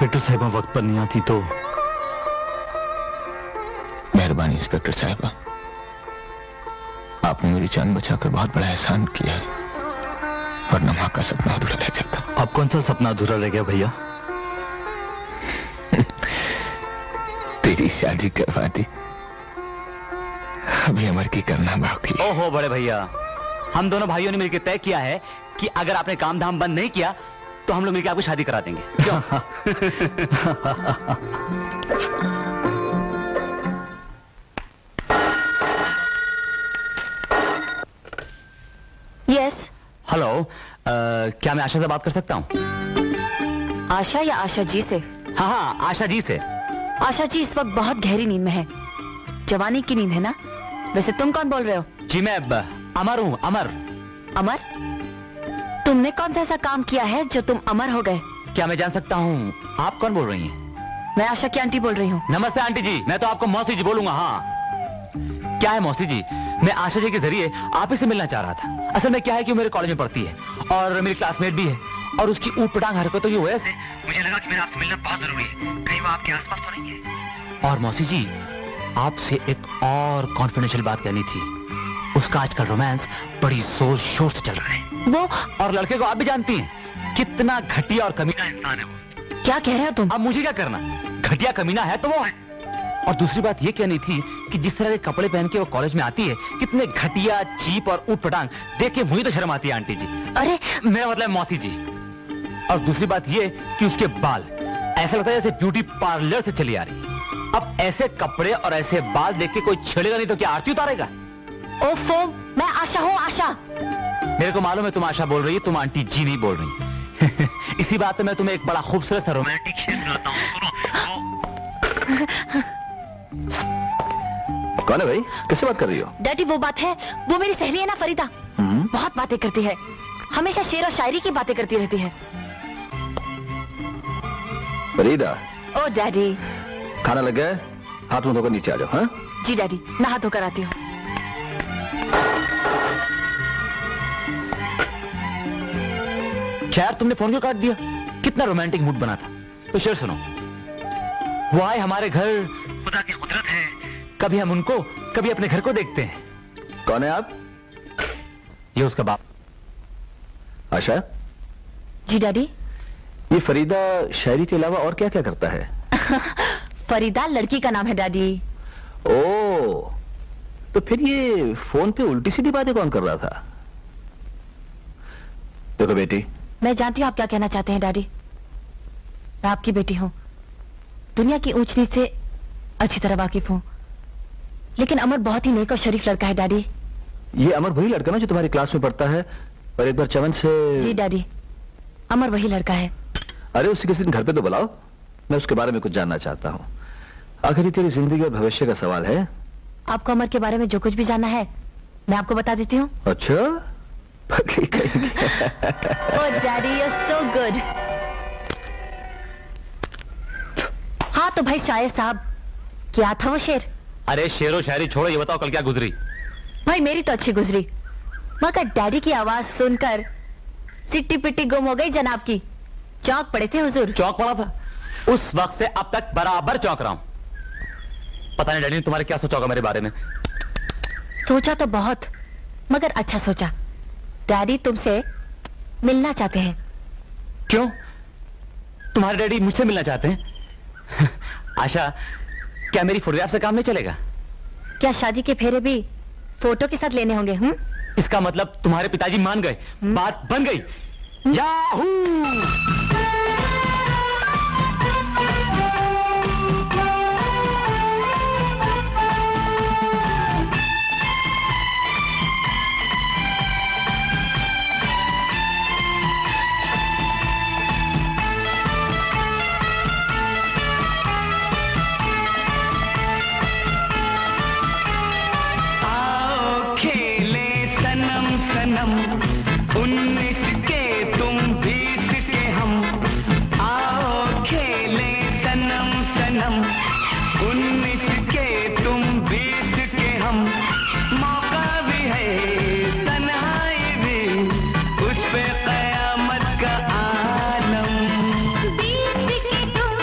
इंस्पेक्टर साहिबा वक्त पर नहीं आती तो? मेहरबानी इंस्पेक्टर साहिबा, आपने मेरी जान बचाकर बहुत बड़ा एहसान किया है, वरना मां का सपना अधूरा रह जाता। अब कौन सा सपना अधूरा रह गया भैया? तेरी शादी करवा दी, अभी अमर की करना बाकी। ओहो बड़े भैया, हम दोनों भाइयों ने मिलकर तय किया है कि अगर आपने काम धाम बंद नहीं किया तो हम लोग मिलकर आपको शादी करा देंगे। क्यों? यस। हेलो, क्या मैं आशा से बात कर सकता हूँ? आशा या आशा जी से? हाँ हाँ, आशा जी से। आशा जी इस वक्त बहुत गहरी नींद में है, जवानी की नींद है ना। वैसे तुम कौन बोल रहे हो? जी मैं अमर हूँ, अमर। अमर? तुमने कौन सा ऐसा काम किया है जो तुम अमर हो गए? क्या मैं जान सकता हूँ आप कौन बोल रही हैं? मैं आशा की आंटी बोल रही हूँ। नमस्ते आंटी जी, मैं तो आपको मौसी जी बोलूंगा। हाँ क्या है मौसी जी, मैं आशा जी के जरिए आप ही से मिलना चाह रहा था। असल में क्या है कि मेरे कॉलेज में पढ़ती है और मेरी क्लासमेट भी है, और उसकी ऊट पटांग हरकतों की वजह से मुझे लगा कि मेरा आपसे मिलना बहुत जरूरी है। कहीं वो आपके आसपास तो नहीं है? और मौसी जी, आपसे एक और कॉन्फिडेंशियल बात कहनी थी। उसका आजकल रोमांस बड़ी जोर शोर से चल रहा है। वो और लड़के को आप भी जानती हैं कितना घटिया और कमीना इंसान है वो। क्या कह रहे हो तुम? अब मुझे क्या करना, घटिया कमीना है तो वो है। और दूसरी बात ये कहनी थी कि जिस तरह के कपड़े पहन के वो कॉलेज में आती है, कितने घटिया, चीप और ऊट पटांग, देख के मुझे तो शर्म आती है आंटी जी। अरे मेरा मतलब मौसी जी। और दूसरी बात ये कि उसके बाल ऐसा लगता है जैसे ब्यूटी पार्लर से चली आ रही है। अब ऐसे कपड़े और ऐसे बाल देख के कोई छेड़ेगा नहीं तो क्या आरती उतारेगा? ओफो, मैं आशा हूँ, आशा। मेरे को मालूम है तुम आशा बोल रही है, तुम आंटी जी नहीं बोल रही। इसी बात पे मैं तुम्हें एक बड़ा खूबसूरत सा रोमांटिक शेर सुनाता हूँ, सुनो। कौन है भाई, किससे बात कर रही हो? डैडी वो बात है, वो मेरी सहेली है ना फरीदा, बहुत बातें करती है, हमेशा शेर और शायरी की बातें करती रहती है। फरीदा। Oh daddy. खाना लग गया है, हाथ मुंह धोकर नीचे आ जाओ। हाँ जी डैडी, मैं हाथ धोकर आती हूँ। खैर तुमने फोन क्यों काट दिया? कितना रोमांटिक मूड बना था। तो शेर सुनो। वो आए हमारे घर, खुदा की कुदरत है, कभी हम उनको कभी अपने घर को देखते हैं। कौन है आप? ये उसका बाप। आशा। जी डैडी। ये फरीदा शायरी के अलावा और क्या क्या करता है? फरीदा लड़की का नाम है डैडी। ओ, तो फिर ये फोन पे उल्टी सीधी बातें कौन कर रहा था? देखो बेटी, मैं जानती हूँ आप क्या कहना चाहते हैं डैडी। मैं आपकी बेटी हूँ, दुनिया की ऊंच नीच से अच्छी तरह वाकिफ हूँ, लेकिन अमर बहुत ही नेक और शरीफ लड़का है डैडी। ये अमर वही लड़का ना जो तुम्हारी क्लास में पढ़ता है और एक बार चमन से? जी डैडी, अमर वही लड़का है। अरे उसे किसी दिन घर पे तो बुलाओ, मैं उसके बारे में कुछ जानना चाहता हूँ। आखिर तेरी जिंदगी और भविष्य का सवाल है। आपको अमर के बारे में जो कुछ भी जानना है मैं आपको बता देती हूँ। अच्छा? Oh daddy, you are so good. हाँ तो भाई शायर साहब, क्या था वो शेर? अरे शेरो शायरी छोड़ो, ये बताओ कल क्या गुजरी? भाई मेरी तो अच्छी गुजरी, मगर डैडी की आवाज सुनकर सिट्टी पिट्टी गुम हो गई जनाब की। चौंक पड़े थे हुजूर। चौंक पड़ा था? उस वक्त से अब तक बराबर चौंक रहा हूं। पता नहीं डैडी ने तुम्हारे क्या सोचा होगा मेरे बारे में। सोचा तो बहुत, मगर अच्छा सोचा। डैडी तुमसे मिलना चाहते हैं। क्यों? तुम्हारे डैडी मुझसे मिलना चाहते हैं? आशा, क्या मेरी फोटोग्राफ से काम नहीं चलेगा? क्या शादी के फेरे भी फोटो के साथ लेने होंगे? हम्म? इसका मतलब तुम्हारे पिताजी मान गए, बात बन गई। याहू! उन्नीस के तुम बीस के हम, आओ खेले सनम सनम। उन्नीस के तुम बीस के हम, मौका भी है तन्हाई भी, उस पे कयामत का आलम। बीस के तुम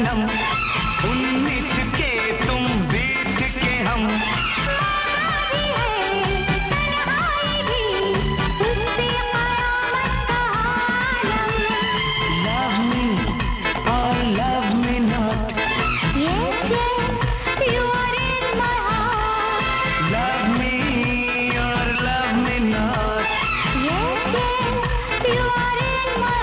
सनम, उन्नीस के तुम बीस के हम। Love me or love me not. Yes, yes, you are in my heart. Love me or love me not. Yes, yes, you are in my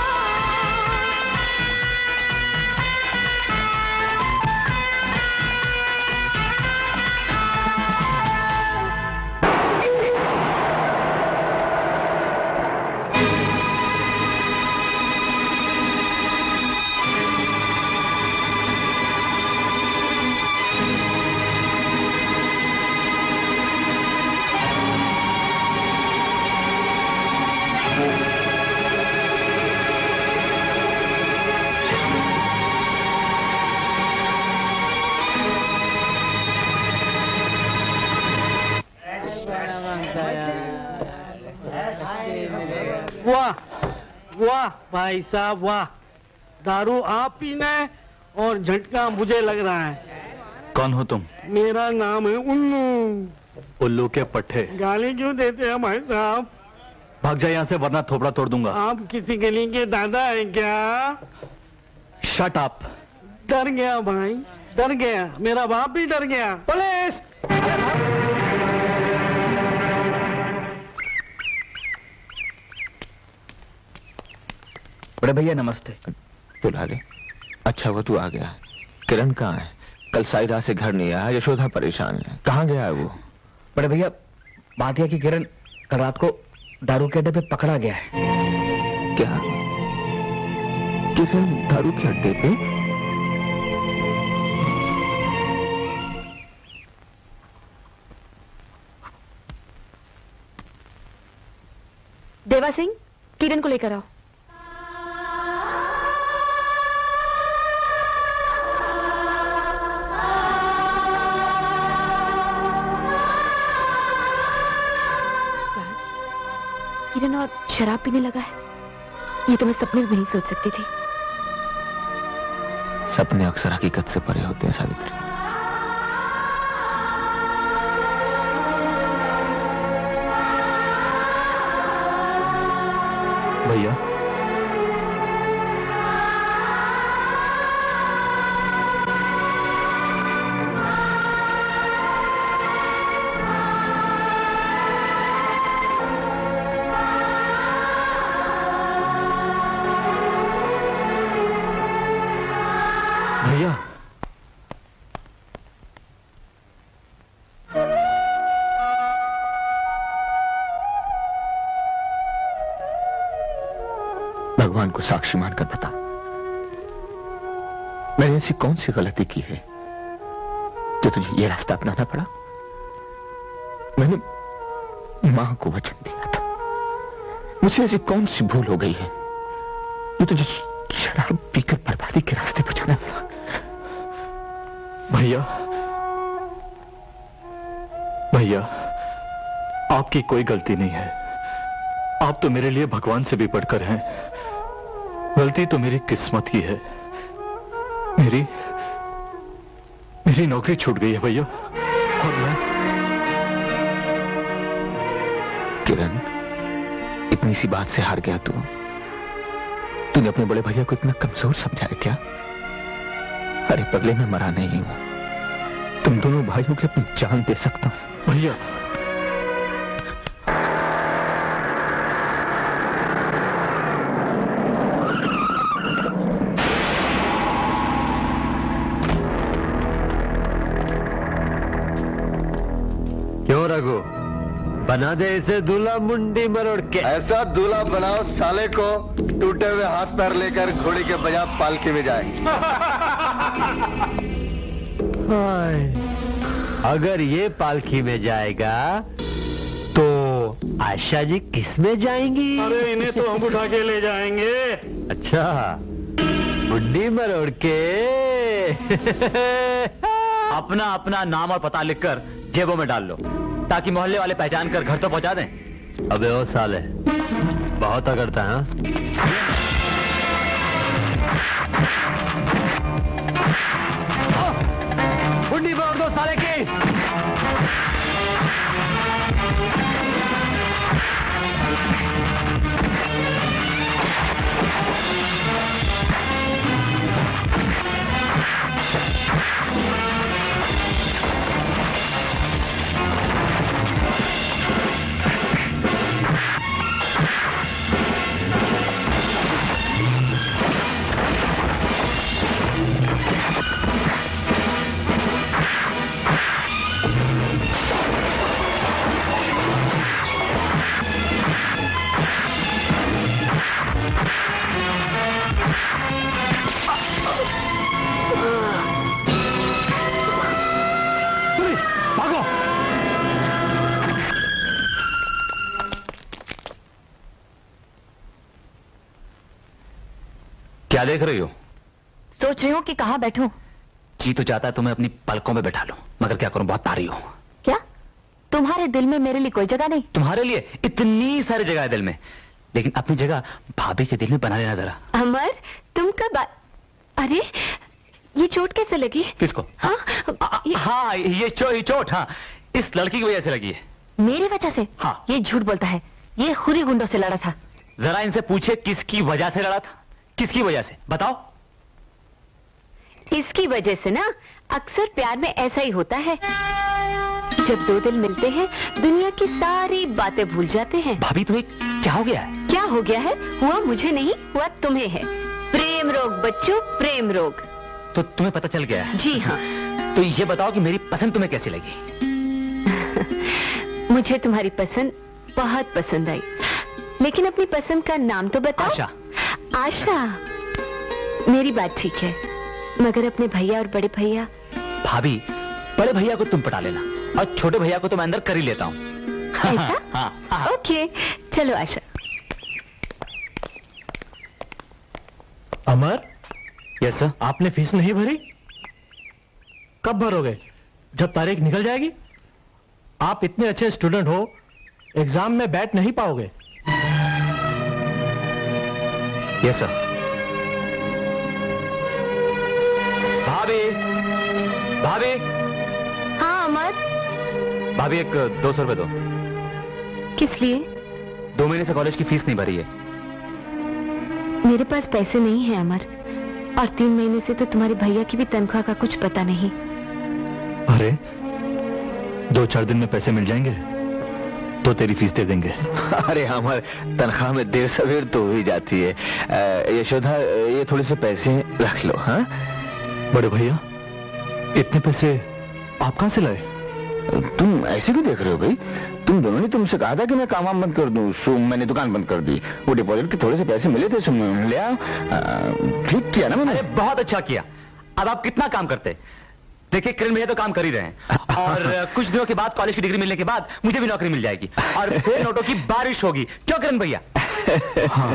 वाह वाह भाई साहब वाह, दारू आप पीना है और झटका मुझे लग रहा है। कौन हो तुम? मेरा नाम है उल्लू। उल्लू के पट्टे। गाली क्यों देते हैं भाई साहब? भाग जाए यहाँ से वरना थोपड़ा तोड़ दूंगा। आप किसी गली के दादा है क्या? Shut up. डर गया भाई, डर गया, मेरा बाप भी डर गया। पुलिस! बड़े भैया नमस्ते। बुला ले। अच्छा वो तू आ गया। किरण कहाँ है? कल सारी रात से घर नहीं आया, यशोदा परेशान है। कहाँ गया है वो? बड़े भैया बात यह कि किरण कल रात को दारू के अड्डे पे पकड़ा गया है। क्या? किरण दारू के अड्डे पे? देवा सिंह, किरण को लेकर आओ। किरण और शराब पीने लगा है, ये तो मैं सपने में भी नहीं सोच सकती थी। सपने अक्सर हकीकत से परे होते हैं सावित्री। भैया भैया भगवान को साक्षी मानकर बता, मैंने ऐसी कौन सी गलती की है जो तुझे ये रास्ता अपनाना पड़ा? मैंने मां को वचन दिया था, मुझसे ऐसी कौन सी भूल हो गई है जो तुझे शराब पीकर बर्बादी के रास्ते पर जाना पड़ा? भैया भैया आपकी कोई गलती नहीं है, आप तो मेरे लिए भगवान से भी बढ़कर हैं। गलती तो मेरी किस्मत की है, मेरी मेरी नौकरी छूट गई है भैया। और मैं किरण, इतनी सी बात से हार गया तू? तूने अपने बड़े भैया को इतना कमजोर समझा है क्या? अरे पगले, मैं मरा नहीं हूं, तुम दोनों भाइयों के अपनी जान दे सकता हूं। भैया क्यों रघु, बना दे इसे दूल्हा मुंडी मरोड़ के। ऐसा दूल्हा बनाओ साले को टूटे हुए हाथ पैर लेकर घोड़ी के बजाय पालकी में जाए। हाय, अगर ये पालकी में जाएगा तो आशा जी किस में जाएंगी? अरे इन्हें तो हम उठा के ले जाएंगे। अच्छा, मुंडी मरोड़ के। अपना अपना नाम और पता लिखकर जेबों में डाल लो ताकि मोहल्ले वाले पहचान कर घर तो पहुंचा दें। अबे ओ साले, बहुत अगड़ता है। दो साले की। क्या देख रही हो? सोच रही हूँ कि कहाँ बैठूं। जी तो चाहता है तुम्हें अपनी पलकों में बैठा लूं, मगर क्या करूं, बहुत भारी हो। क्या तुम्हारे दिल में मेरे लिए कोई जगह नहीं? तुम्हारे लिए इतनी सारी जगह है दिल में, लेकिन अपनी जगह भाभी के दिल में बना लेना जरा। अमर तुम कब? अरे ये चोट कैसे लगी? किसको? हाँ ये, हाँ ये, चो, ये चोट हाँ इस लड़की की वजह से लगी है। मेरी वजह से? हाँ। ये झूठ बोलता है, ये खुरी गुंडों से लड़ा था। जरा इनसे पूछे किसकी वजह से लड़ा था, किसकी वजह से बताओ। इसकी वजह से ना, अक्सर प्यार में ऐसा ही होता है, जब दो दिल मिलते हैं दुनिया की सारी बातें भूल जाते हैं। भाभी तुम्हें क्या हो गया है? क्या हो गया है? हुआ मुझे नहीं, हुआ तुम्हें है। प्रेम रोग बच्चों, प्रेम रोग। तो तुम्हें पता चल गया है? जी हाँ। तो ये बताओ कि मेरी पसंद तुम्हें कैसी लगी? मुझे तुम्हारी पसंद बहुत पसंद आई, लेकिन अपनी पसंद का नाम तो बताओ। आशा। आशा, मेरी बात ठीक है, मगर अपने भैया और बड़े भैया। भाभी बड़े भैया को तुम पटा लेना और छोटे भैया को तो मैं अंदर कर ही लेता हूँ। ऐसा? हाँ, हाँ। ओके चलो आशा। अमर। Yes sir. आपने फीस नहीं भरी? कब भरोगे? जब तारीख निकल जाएगी? आप इतने अच्छे स्टूडेंट हो, एग्जाम में बैठ नहीं पाओगे। Yes sir. भाभी, भाभी। हाँ अमर। भाभी एक दो सौ रुपए दो। किस लिए? दो महीने से कॉलेज की फीस नहीं भरी है। मेरे पास पैसे नहीं है अमर, और तीन महीने से तो तुम्हारे भैया की भी तनख्वाह का कुछ पता नहीं। अरे दो चार दिन में पैसे मिल जाएंगे तो तेरी फीस दे देंगे। अरे हमारे तनख्वाह में देर सवेर तो हो ही जाती है। यशोदा ये थोड़े से पैसे रख लो। हाँ बड़े भैया, इतने पैसे आप कहां से लाए? तुम ऐसे क्यों देख रहे हो भाई? तुम दोनों ने तुमसे कहा था कि मैं काम वाम बंद कर दूं, सो मैंने दुकान बंद कर दी। वो डिपॉजिट के थोड़े से पैसे मिले थे, सो मैं ले आओ। ठीक किया ना मैंने? अरे बहुत अच्छा किया। अब आप कितना काम करते? देखिए किरण भैया तो काम कर ही रहे हैं, और कुछ दिनों के बाद कॉलेज की डिग्री मिलने के बाद मुझे भी नौकरी मिल जाएगी और फिर नोटों की बारिश होगी। क्यों किरण भैया? हाँ।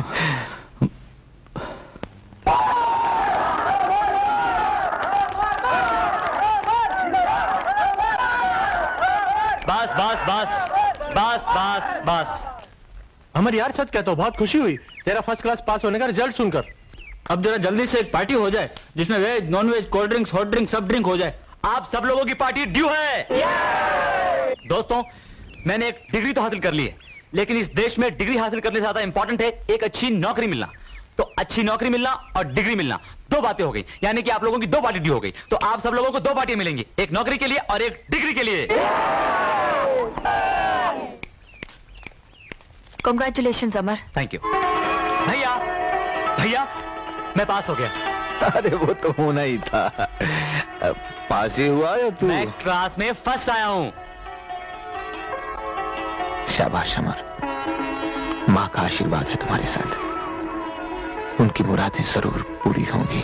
बस बस बस बस बस बस। अमर यार सच कहता हूं, बहुत खुशी हुई तेरा फर्स्ट क्लास पास होने का रिजल्ट सुनकर। अब जरा जल्दी से एक पार्टी हो जाए जिसमें veg non veg cold drinks hot drink सब ड्रिंक हो जाए। आप सब लोगों की पार्टी ड्यू है। दोस्तों मैंने एक डिग्री तो हासिल कर ली है, लेकिन इस देश में डिग्री हासिल करने से ज्यादा इंपॉर्टेंट है एक अच्छी नौकरी मिलना। तो अच्छी नौकरी मिलना और डिग्री मिलना दो बातें हो गई, यानी कि आप लोगों की दो पार्टी ड्यू हो गई। तो आप सब लोगों को दो पार्टियां मिलेंगी, एक नौकरी के लिए और एक डिग्री के लिए। कांग्रेचुलेशंस अमर। Thank you. भैया भैया मैं पास हो गया। अरे वो तो होना ही था। पास ही हुआ या तू? मैं क्लास में फर्स्ट आया हूं। शाबाश अमर, माँ का आशीर्वाद है तुम्हारे साथ, उनकी मुरादें जरूर पूरी होंगी।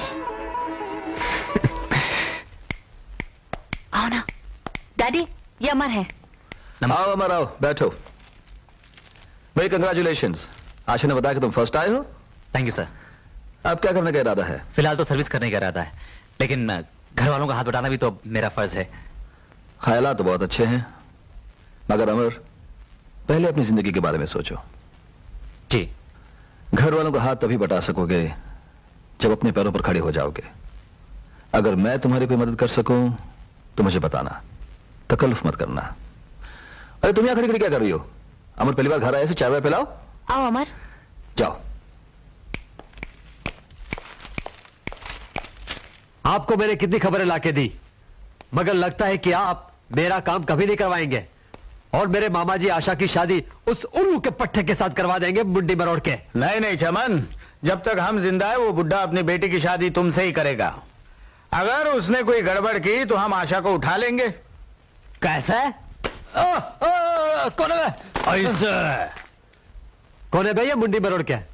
आओ ना डैडी, ये अमर है। आओ अमर आओ, बैठो। भाई कंग्रेचुलेशंस, आशा ने बताया कि तुम फर्स्ट आए हो। Thank you sir. अब क्या करने का इरादा है? फिलहाल तो सर्विस करने का इरादा है, लेकिन घर वालों का हाथ बटाना भी तो मेरा फर्ज है। ख्यालात तो बहुत अच्छे हैं, मगर अमर पहले अपनी जिंदगी के बारे में सोचो। जी। घर वालों का हाथ तभी बटा सकोगे जब अपने पैरों पर खड़े हो जाओगे। अगर मैं तुम्हारी कोई मदद कर सकूं तो मुझे बताना, तकल्लुफ मत करना। अरे तुम यहां खड़ी खड़ी क्या कर रही हो? अमर पहली बार घर आए से चाय वाय पिलाओ। आओ अमर। जाओ। आपको मैंने कितनी खबरें लाके दी, मगर लगता है कि आप मेरा काम कभी नहीं करवाएंगे और मेरे मामा जी आशा की शादी उस उल्लू के पट्टे के साथ करवा देंगे, मुंडी मरोड़ के। नहीं नहीं चमन, जब तक हम जिंदा है वो बुड्ढा अपनी बेटी की शादी तुमसे ही करेगा। अगर उसने कोई गड़बड़ की तो हम आशा को उठा लेंगे। कैसे? आ, आ, कौन है? ऐसे कौन है भैया मुंडी मरोड़ के?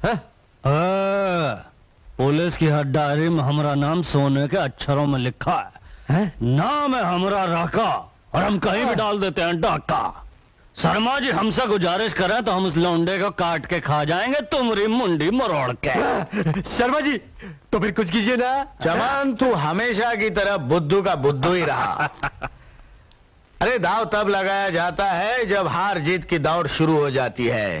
पुलिस की हद डायरी में हमारा नाम सोने के अक्षरों में लिखा है, है? नाम है हमारा राका और हम कहीं भी डाल देते हैं डाका। शर्मा जी हमसे गुजारिश करें तो हम उस लौंडे को काट के खा जाएंगे तुम्हारी मुंडी मरोड़ के। शर्मा जी तो फिर कुछ कीजिए ना। चमन तू हमेशा की तरह बुद्धू का बुद्धू ही रहा। अरे दाव तब लगाया जाता है जब हार जीत की दौड़ शुरू हो जाती है।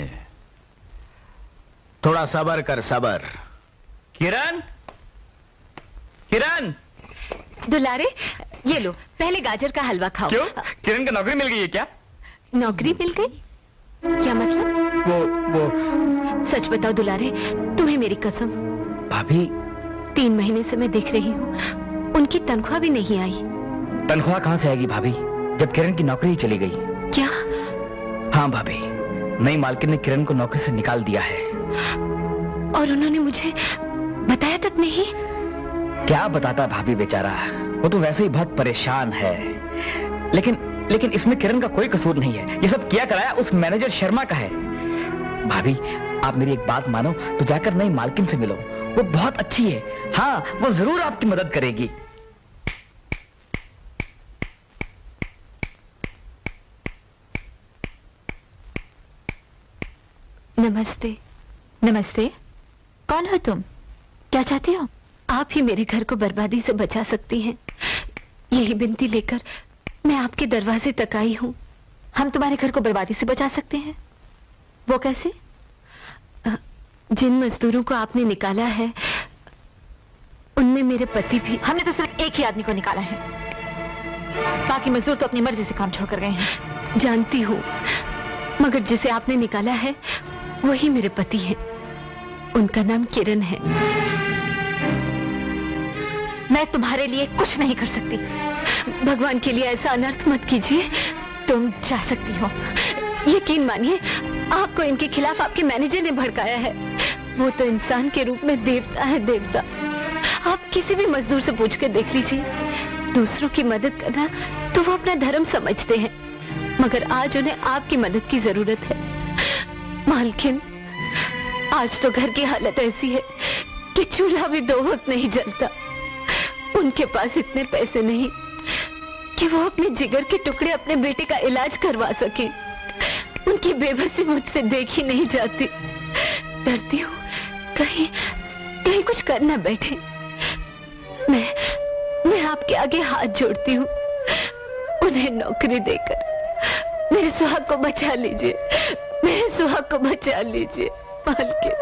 थोड़ा सबर कर, सबर। किरण, किरण। दुलारे ये लो, पहले गाजर का हलवा खाओ। क्यों? किरण को नौकरी मिल गई है क्या? नौकरी मिल गई? क्या मतलब? वो वो सच बताओ दुलारे, तुम्हें मेरी कसम। भाभी, तीन महीने से मैं देख रही हूँ, उनकी तनख्वाह भी नहीं आई। तनख्वाह कहाँ से आएगी भाभी, जब किरण की नौकरी ही चली गई? क्या? हाँ भाभी, नई मालकिन ने किरण को नौकरी से निकाल दिया है। और उन्होंने मुझे बताया तक नहीं? क्या बताता भाभी, बेचारा वो तो वैसे ही बहुत परेशान है। लेकिन लेकिन इसमें किरण का कोई कसूर नहीं है, ये सब किया कराया उस मैनेजर शर्मा का है। भाभी आप मेरी एक बात मानो तो जाकर नई मालकिन से मिलो, वो बहुत अच्छी है। हाँ, वो जरूर आपकी मदद करेगी। नमस्ते। नमस्ते। कौन हो तुम? क्या चाहती हो? आप ही मेरे घर को बर्बादी से बचा सकती हैं। यही विनती लेकर मैं आपके दरवाजे तक आई हूँ। हम तुम्हारे घर को बर्बादी से बचा सकते हैं? वो कैसे? जिन मजदूरों को आपने निकाला है उनमें मेरे पति भी। हमने तो सिर्फ एक ही आदमी को निकाला है, बाकी मजदूर तो अपनी मर्जी से काम छोड़कर गए हैं। जानती हूँ, मगर जिसे आपने निकाला है वही मेरे पति हैं। उनका नाम किरण है। मैं तुम्हारे लिए कुछ नहीं कर सकती। भगवान के लिए ऐसा अनर्थ मत कीजिए। तुम जा सकती हो। यकीन मानिए, आपको इनके खिलाफ आपके मैनेजर ने भड़काया है। वो तो इंसान के रूप में देवता है, देवता। आप किसी भी मजदूर से पूछ कर देख लीजिए। दूसरों की मदद करना तो वो अपना धर्म समझते हैं, मगर आज उन्हें आपकी मदद की जरूरत है। मालकिन, आज तो घर की हालत ऐसी है कि चूल्हा भी दो वक्त नहीं जलता। उनके पास इतने पैसे नहीं कि वो अपने जिगर के टुकड़े अपने बेटे का इलाज करवा सके। उनकी बेबसी मुझसे देखी नहीं जाती। डरती हूँ कहीं कहीं कुछ कर ना बैठे। मैं मैं आपके आगे हाथ जोड़ती हूँ, उन्हें नौकरी देकर मेरे सुहाग को बचा लीजिए। मेरे सुहाग को बचा लीजिए मालकिन।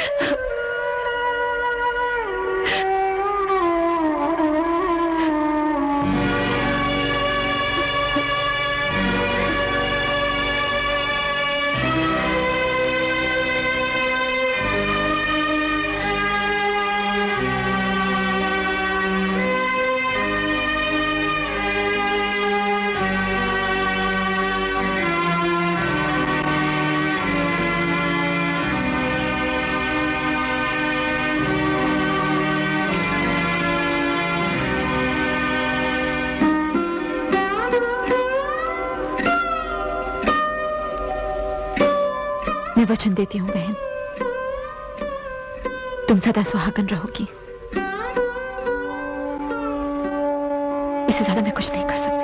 मैं वचन देती हूँ बहन, तुम सदा सुहागन रहोगी। इससे ज्यादा मैं कुछ नहीं कर सकती।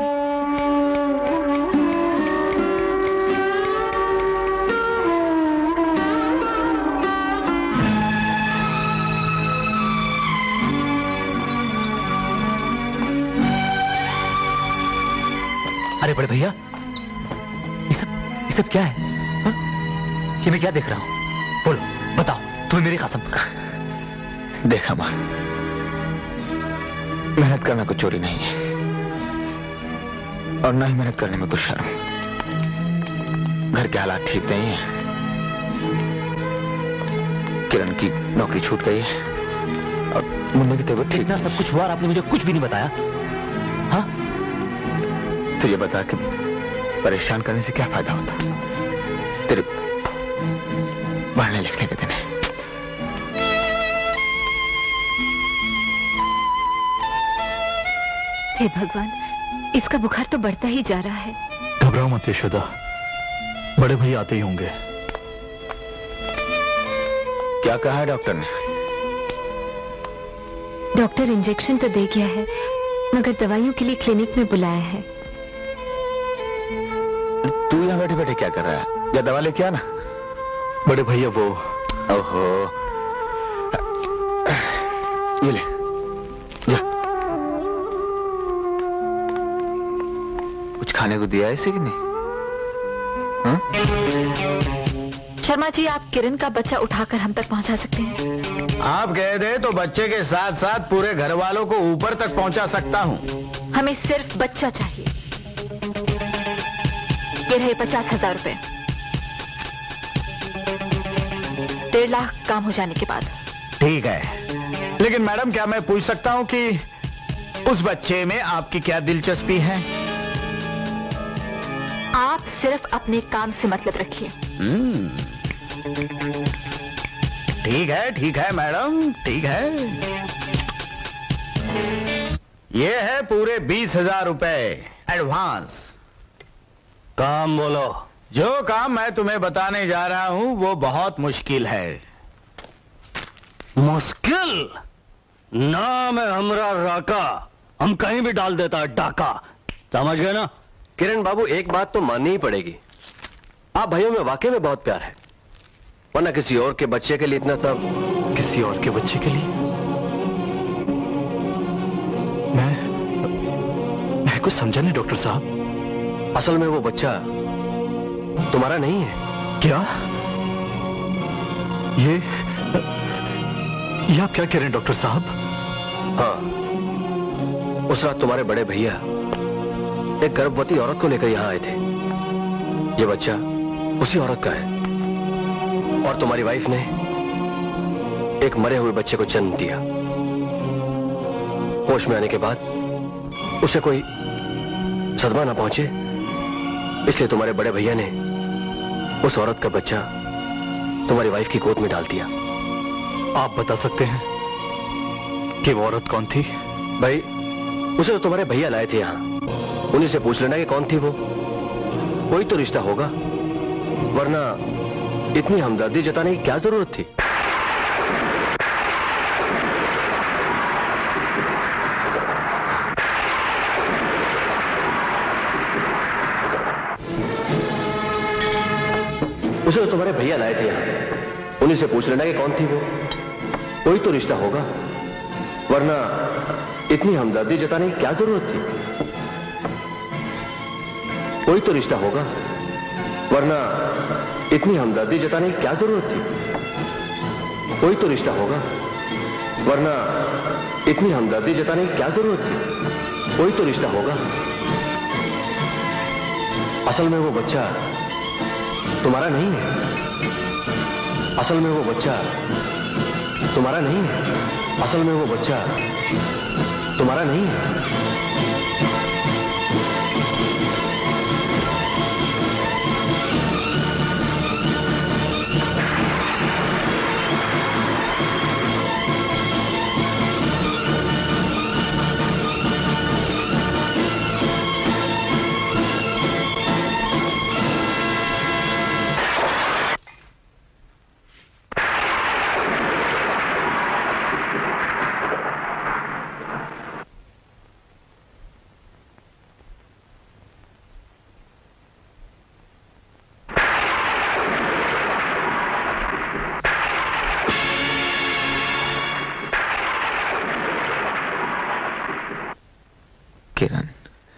अरे बड़े भैया, ये सब ये सब क्या है? ये मैं क्या देख रहा हूं? बोलो, बताओ, तुम्हें मेरी कसम। देखा मां, मेहनत करना कोई चोरी नहीं है, और ना ही मेहनत करने में तो शर्म। घर के हालात ठीक नहीं है, किरण की नौकरी छूट गई है और मुन्ने की तबीयत ठीक। इतना सब कुछ हुआ और आपने मुझे कुछ भी नहीं बताया। हाँ, तो ये बता कि परेशान करने से क्या फायदा होता? तेरे पढ़ने लिखने के दिन है। हे भगवान, इसका बुखार तो बढ़ता ही जा रहा है। घबराओ मत यशोदा, बड़े भैया आते ही होंगे। क्या कहा है डॉक्टर ने? डॉक्टर इंजेक्शन तो दे गया है, मगर दवाइयों के लिए क्लिनिक में बुलाया है। तू यहाँ बैठे बैठे क्या कर रहा है? या दवा लेके आना। बड़े भैया वो। ओहो, ये ले जा। कुछ खाने को दिया है इसे कि नहीं? हाँ? शर्मा जी, आप किरण का बच्चा उठाकर हम तक पहुंचा सकते हैं? आप कह दे तो बच्चे के साथ साथ पूरे घर वालों को ऊपर तक पहुंचा सकता हूं। हमें सिर्फ बच्चा चाहिए। ये रहे पचास हजार रुपए। डेढ़ लाख काम हो जाने के बाद। ठीक है, लेकिन मैडम क्या मैं पूछ सकता हूं कि उस बच्चे में आपकी क्या दिलचस्पी है? आप सिर्फ अपने काम से मतलब रखिए। ठीक है, ठीक है मैडम, ठीक है। ये है पूरे बीस हजार रुपए एडवांस। काम बोलो। जो काम मैं तुम्हें बताने जा रहा हूं वो बहुत मुश्किल है। मुश्किल? नाम है हमरा राका, हम कहीं भी डाल देता है डाका। समझ गए ना? किरण बाबू, एक बात तो माननी ही पड़ेगी, आप भाइयों में वाकई में बहुत प्यार है, वरना किसी और के बच्चे के लिए इतना सब। किसी और के बच्चे के लिए? मैं मैं कुछ समझा नहीं डॉक्टर साहब। असल में वो बच्चा तुम्हारा नहीं है। क्या? ये ये आप क्या कह रहे हैं डॉक्टर साहब? हाँ, उस रात तुम्हारे बड़े भैया एक गर्भवती औरत को लेकर यहां आए थे। ये बच्चा उसी औरत का है और तुम्हारी वाइफ ने एक मरे हुए बच्चे को जन्म दिया। होश में आने के बाद उसे कोई सदमा ना पहुंचे, इसलिए तुम्हारे बड़े भैया ने उस औरत का बच्चा तुम्हारी वाइफ की गोद में डाल दिया। आप बता सकते हैं कि वो औरत कौन थी? भाई, उसे तो तुम्हारे भैया लाए थे यहां, उन्हीं से पूछ लेना कि कौन थी वो। कोई तो रिश्ता होगा, वरना इतनी हमदर्दी जताने की क्या जरूरत थी? उसे तो तुम्हारे भैया लाए थे यहां, उन्हीं से पूछ लेना कि कौन थी वो। कोई तो रिश्ता होगा, वरना इतनी हमदर्दी जताने की क्या जरूरत थी? कोई तो रिश्ता होगा, वरना इतनी हमदर्दी जताने की क्या जरूरत थी? कोई तो रिश्ता होगा, वरना इतनी हमदर्दी जताने की क्या जरूरत थी? कोई तो रिश्ता होगा। असल में वो बच्चा तुम्हारा नहीं है। असल में वो बच्चा तुम्हारा नहीं है। असल में वो बच्चा तुम्हारा नहीं है। किरण,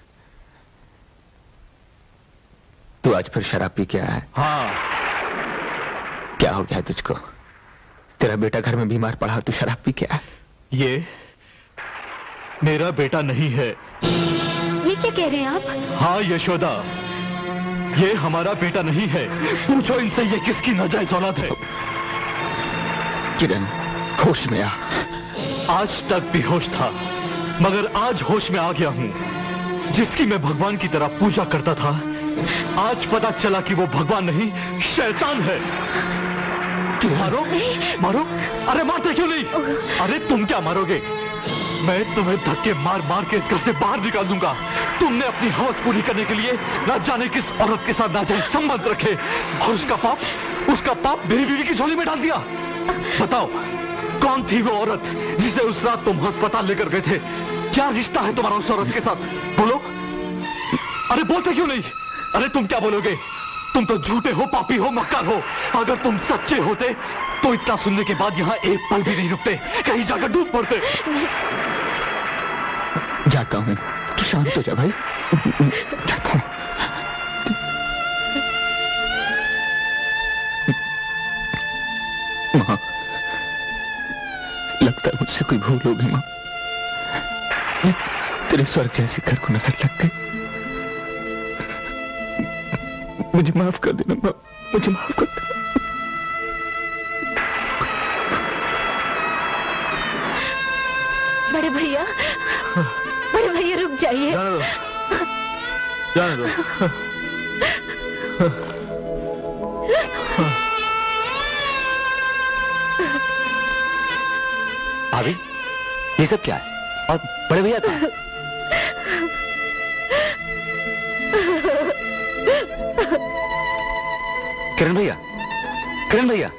तू आज फिर शराब पी के आया है? हाँ। क्या हो गया तुझको? तेरा बेटा घर में बीमार पड़ा, तू शराब पी के आया? ये मेरा बेटा नहीं है। ये क्या कह रहे हैं आप? हाँ यशोदा, ये हमारा बेटा नहीं है। पूछो इनसे ये किसकी नाजायज औलाद है। किरण, होश में आ। आज तक बेहोश था, मगर आज होश में आ गया हूँ। जिसकी मैं भगवान की तरह पूजा करता था, आज पता चला कि वो भगवान नहीं, शैतान है। मारो, मारो। अरे मारते क्यों नहीं? अरे तुम क्या मारोगे? मैं तुम्हें धक्के मार मार के इस घर से बाहर निकाल दूंगा। तुमने अपनी हवस पूरी करने के लिए न जाने किस औरत के साथ नाजायज संबंध रखे, और उसका पाप उसका पाप मेरी बीवी की झोली में डाल दिया। बताओ, कौन थी वो औरत जिसे उस रात तुम अस्पताल लेकर गए थे? क्या रिश्ता है तुम्हारा उस औरत के साथ? बोलो। अरे बोलते क्यों नहीं? अरे तुम क्या बोलोगे? तुम तो झूठे हो, पापी हो, मक्कार हो। अगर तुम सच्चे होते तो इतना सुनने के बाद यहाँ एक पल भी नहीं रुकते, कहीं जाकर डूब पड़ते। जाता हूँ, तू शांत हो जा भाई। जाता हूँ। माँ, लगता है मुझसे कोई भूल होगी माँ। तेरे स्वर्ग जैसे घर को नजर लग गई। मुझे माफ कर देना माँ, मुझे माफ कर देना। बड़े भैया, बड़े भैया रुक जाइए। जाने दो, जाने दो। भाभी, ये सब क्या है? और बड़े भैया कहाँ? किरण भैया, किरण भैया।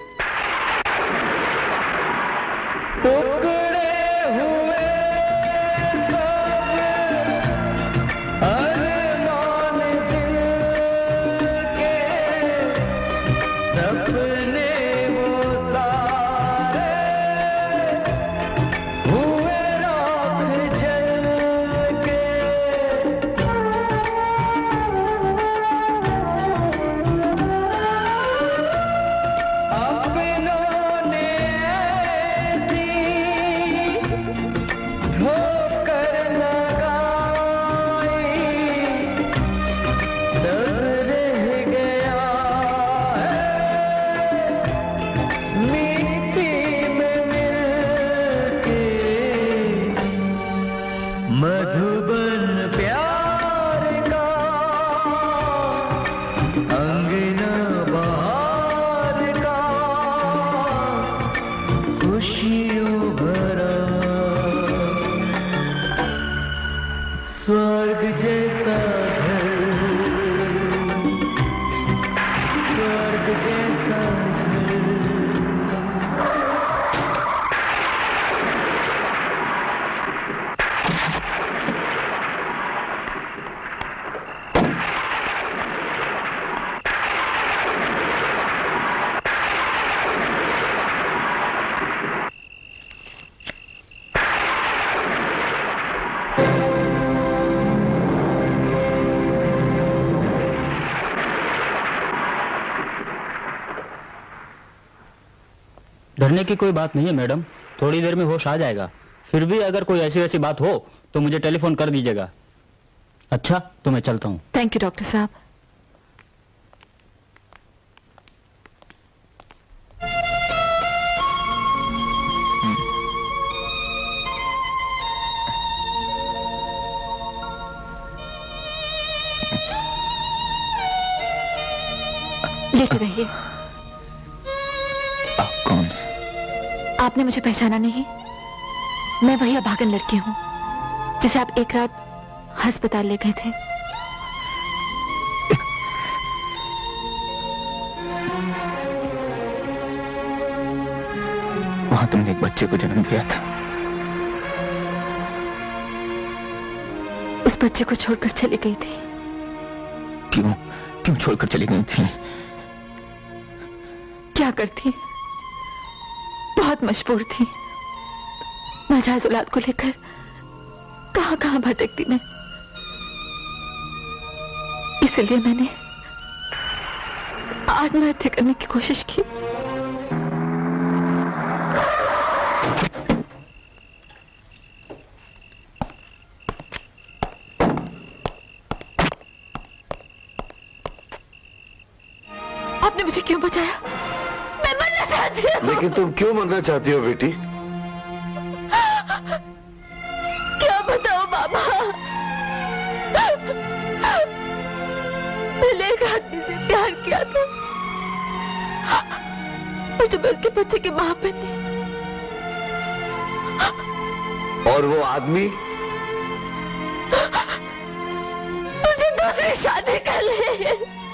डरने की कोई बात नहीं है मैडम, थोड़ी देर में होश आ जाएगा। फिर भी अगर कोई ऐसी वैसी बात हो तो मुझे टेलीफोन कर दीजिएगा। अच्छा, तो मैं चलता हूँ। थैंक यू डॉक्टर साहब। लेटे रहिए। आप कौन? आपने मुझे पहचाना नहीं? मैं वही अभागन लड़की हूँ जिसे आप एक रात अस्पताल ले गए थे। वहां तुमने एक बच्चे को जन्म दिया था। उस बच्चे को छोड़कर चली गई थी। क्यों क्यों छोड़कर चली गई थी? क्या करती, बहुत मजबूर थी। नाजायज औलाद को लेकर कहां कहां भटकती मैं। इसलिए मैंने आत्महत्या करने की कोशिश की। आपने मुझे क्यों बचाया? मैं मरना चाहती हूँ। लेकिन तुम क्यों मरना चाहती हो बेटी? क्या बताओ बाबा, मैंने एक आदमी से प्यार किया था और जब मैं उसके बच्चे की मां बनी, और वो आदमी मुझे दूसरी शादी कर ले।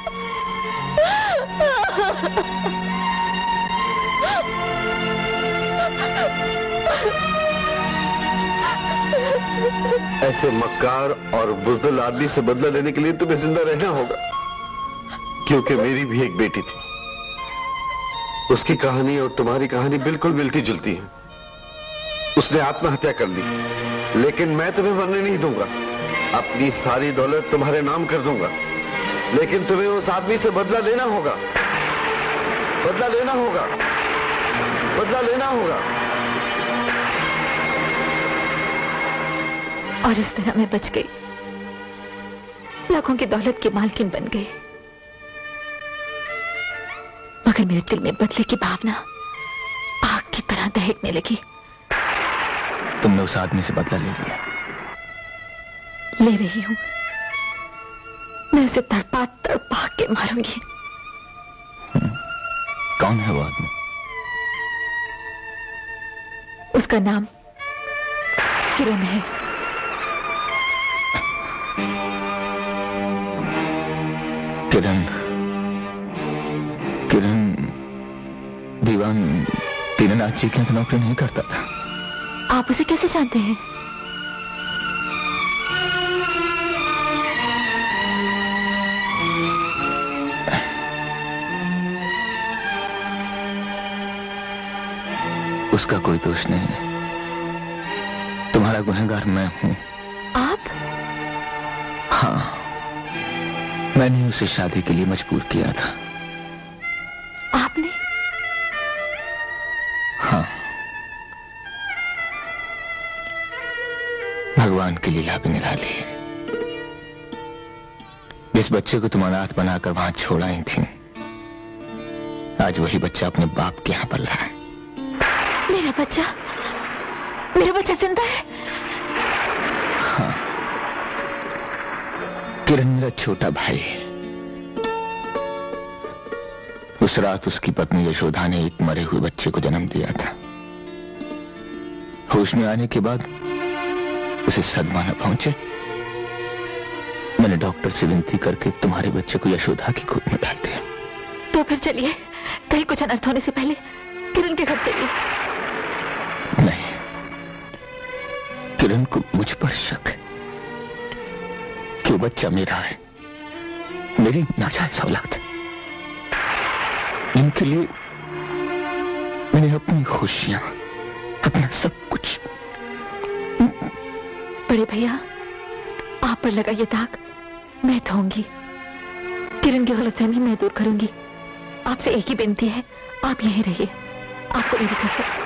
ऐसे मक्कार और बुज़दिल आदमी से बदला लेने के लिए तुम्हें जिंदा रहना होगा, क्योंकि मेरी भी एक बेटी थी। उसकी कहानी और तुम्हारी कहानी बिल्कुल मिलती जुलती है। उसने आत्महत्या कर ली, लेकिन मैं तुम्हें मरने नहीं दूंगा। अपनी सारी दौलत तुम्हारे नाम कर दूंगा, लेकिन तुम्हें उस आदमी से बदला लेना होगा। बदला लेना होगा, बदला लेना होगा। और इस तरह मैं बच गई, लाखों की दौलत की मालकिन बन गई। मगर मेरे दिल में बदले की भावना आग की तरह दहकने लगी। तुमने उस आदमी से बदला ले लिया? ले रही हूं। मैं उसे तड़पा तड़पा के मारूंगी। कौन है वो आदमी? उसका नाम किरण है। किरण, किरण दीवान दीनानाथ जी के यहाँ नौकरी नहीं करता था। आप उसे कैसे जानते हैं? उसका कोई दोष नहीं है। तुम्हारा गुनहगार मैं हूं। आप? हाँ, मैंने उसे शादी के लिए मजबूर किया था। आपने? हाँ, भगवान की लीला भी निराली है। जिस बच्चे को तुम अनाथ बनाकर वहां छोड़ आई थी, आज वही बच्चा अपने बाप के यहां पल रहा है। मेरा बच्चा, मेरा बच्चा जिंदा है? हाँ, किरण मेरा छोटा भाई है। उस रात उसकी पत्नी यशोदा ने एक मरे हुए बच्चे को जन्म दिया था। होश में आने के बाद उसे सदमा न पहुंचे, मैंने डॉक्टर से विनती करके तुम्हारे बच्चे को यशोदा की गोद में डाल दिया। तो फिर चलिए, कहीं कुछ अनर्थ होने से पहले किरण के घर चलिए। नहीं, किरण को मुझ पर शक है कि वो बच्चा मेरा है, मेरी नाजायज औलाद है। इनके लिए मैंने अपनी खुशियां, अपना सब कुछ। बड़े भैया, आप पर लगा ये दाग मैं धोऊंगी। किरण की गलतफहमी मैं दूर करूंगी। आपसे एक ही विनती है, आप यहीं रहिए। आपको मेरी कसम।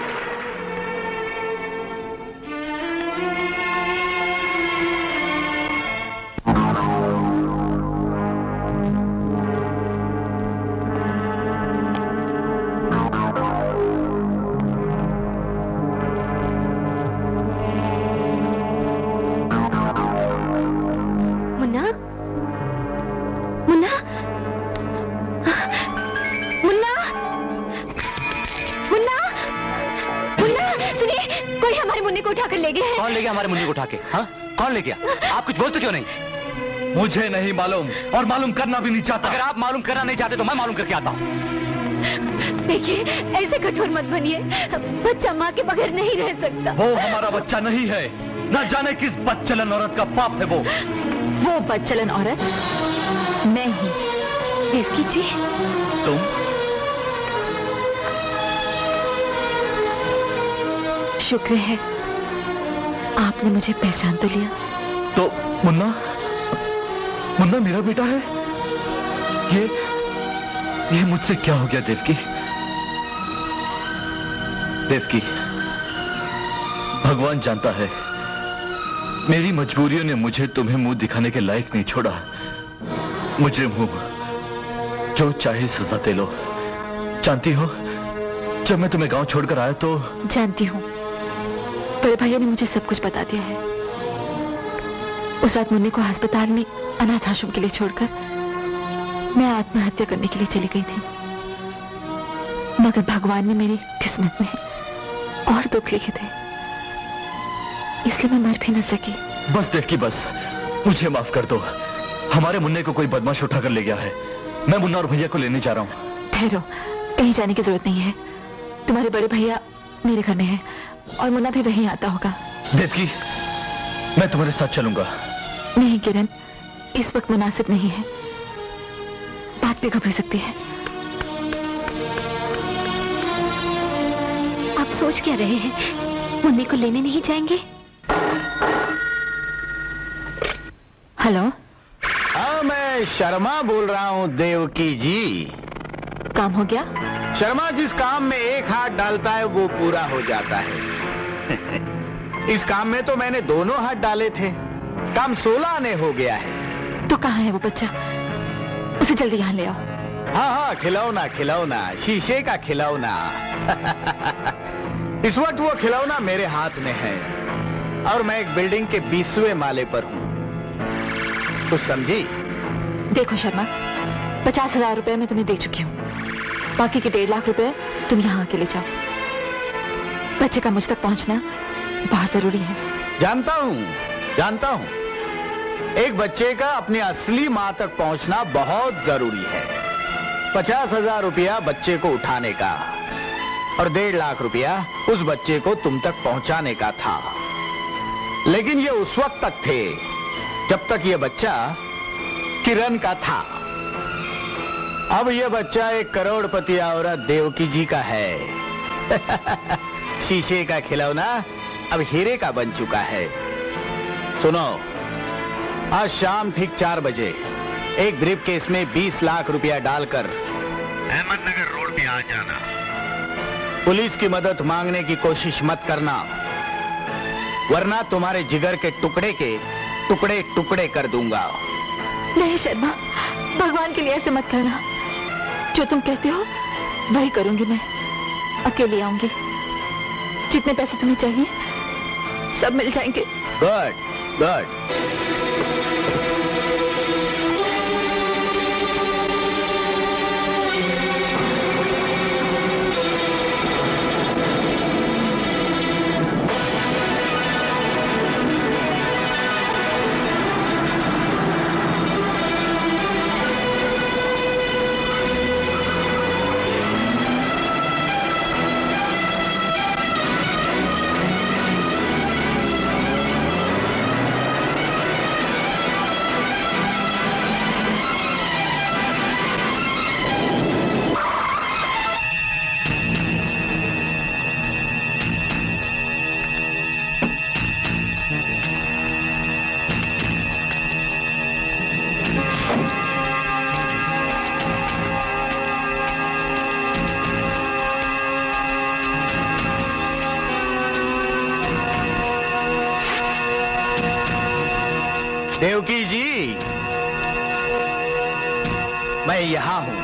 उठा के, हाँ? कौन ले गया? आप कुछ बोलते क्यों नहीं? मुझे नहीं मालूम और मालूम करना भी नहीं चाहता। अगर आप मालूम करना नहीं चाहते तो मैं मालूम करके आता हूँ। देखिए, ऐसे कठोर मत बनिए। बच्चा माँ के बगैर नहीं रह सकता। वो हमारा बच्चा नहीं है। न जाने किस बदचलन औरत का पाप है वो। वो बदचलन औरत मैं हूँ, देवकी जी। तुम? शुक्र है आपने मुझे पहचान तो लिया। तो मुन्ना, मुन्ना मेरा बेटा है? ये ये मुझसे क्या हो गया देवकी? देवकी, भगवान जानता है मेरी मजबूरियों ने मुझे तुम्हें मुंह दिखाने के लायक नहीं छोड़ा। मुजरिम हूं, जो चाहे सजा दे लो। जानती हो, जब मैं तुम्हें गांव छोड़कर आया तो जानती हूँ, बड़े भैया ने मुझे सब कुछ बता दिया है। उस रात मुन्नी को अस्पताल में अनाथ आश्रम के लिए छोड़कर मैं आत्महत्या करने के लिए चली गई थी, मगर भगवान ने मेरी किस्मत में और दुख लिखे थे, इसलिए मैं मर भी न सकी। बस देखी, बस मुझे माफ कर दो। हमारे मुन्ने को कोई बदमाश उठाकर ले गया है। मैं मुन्ना और भैया को लेने जा रहा हूँ। ठहरो, कहीं जाने की जरूरत नहीं है। तुम्हारे बड़े भैया मेरे घर में हैं और मुन्ना भी वहीं आता होगा। देवकी, मैं तुम्हारे साथ चलूंगा। नहीं किरण, इस वक्त मुनासिब नहीं है, बात बिगड़ भी सकती है। आप सोच क्या रहे हैं? मुन्नी को लेने नहीं जाएंगे? हेलो, हाँ, मैं शर्मा बोल रहा हूँ देवकी जी। काम हो गया? शर्मा, जिस काम में एक हाथ डालता है वो पूरा हो जाता है। इस काम में तो मैंने दोनों हाथ डाले थे, काम सोलह आने हो गया है। तो कहाँ है वो बच्चा? उसे जल्दी यहाँ ले आओ। हाँ हाँ, खिलौना खिलौना, शीशे का खिलौना। इस वक्त वो खिलौना मेरे हाथ में है और मैं एक बिल्डिंग के बीसवें माले पर हूँ। कुछ समझी? देखो शर्मा, पचास हजार रुपए मैं तुम्हें दे चुकी हूँ, बाकी के डेढ़ लाख रुपए तुम यहाँ आके ले जाओ। बच्चे का मुझ तक पहुँचना बहुत जरूरी है। जानता हूँ, जानता हूँ, एक बच्चे का अपनी असली माँ तक पहुँचना बहुत जरूरी है। पचास हजार रुपया बच्चे को उठाने का और डेढ़ लाख रुपया उस बच्चे को तुम तक पहुंचाने का था, लेकिन ये उस वक्त तक थे जब तक ये बच्चा किरण का था। अब ये बच्चा एक करोड़पति औरत देवकी जी का है। शीशे का खिलौना अब हीरे का बन चुका है। सुनो, आज शाम ठीक चार बजे एक ब्रीफ केस में बीस लाख रुपया डालकर अहमदनगर रोड पे आ जाना। पुलिस की मदद मांगने की कोशिश मत करना, वरना तुम्हारे जिगर के टुकड़े के टुकड़े टुकड़े कर दूंगा। नहीं शर्मा, भगवान के लिए ऐसे मत करना। जो तुम कहते हो वही करूंगी। मैं अकेली आऊंगी, जितने पैसे तुम्हें चाहिए सब मिल जाएंगे। Good good. देवकी जी, मैं यहाँ हूँ।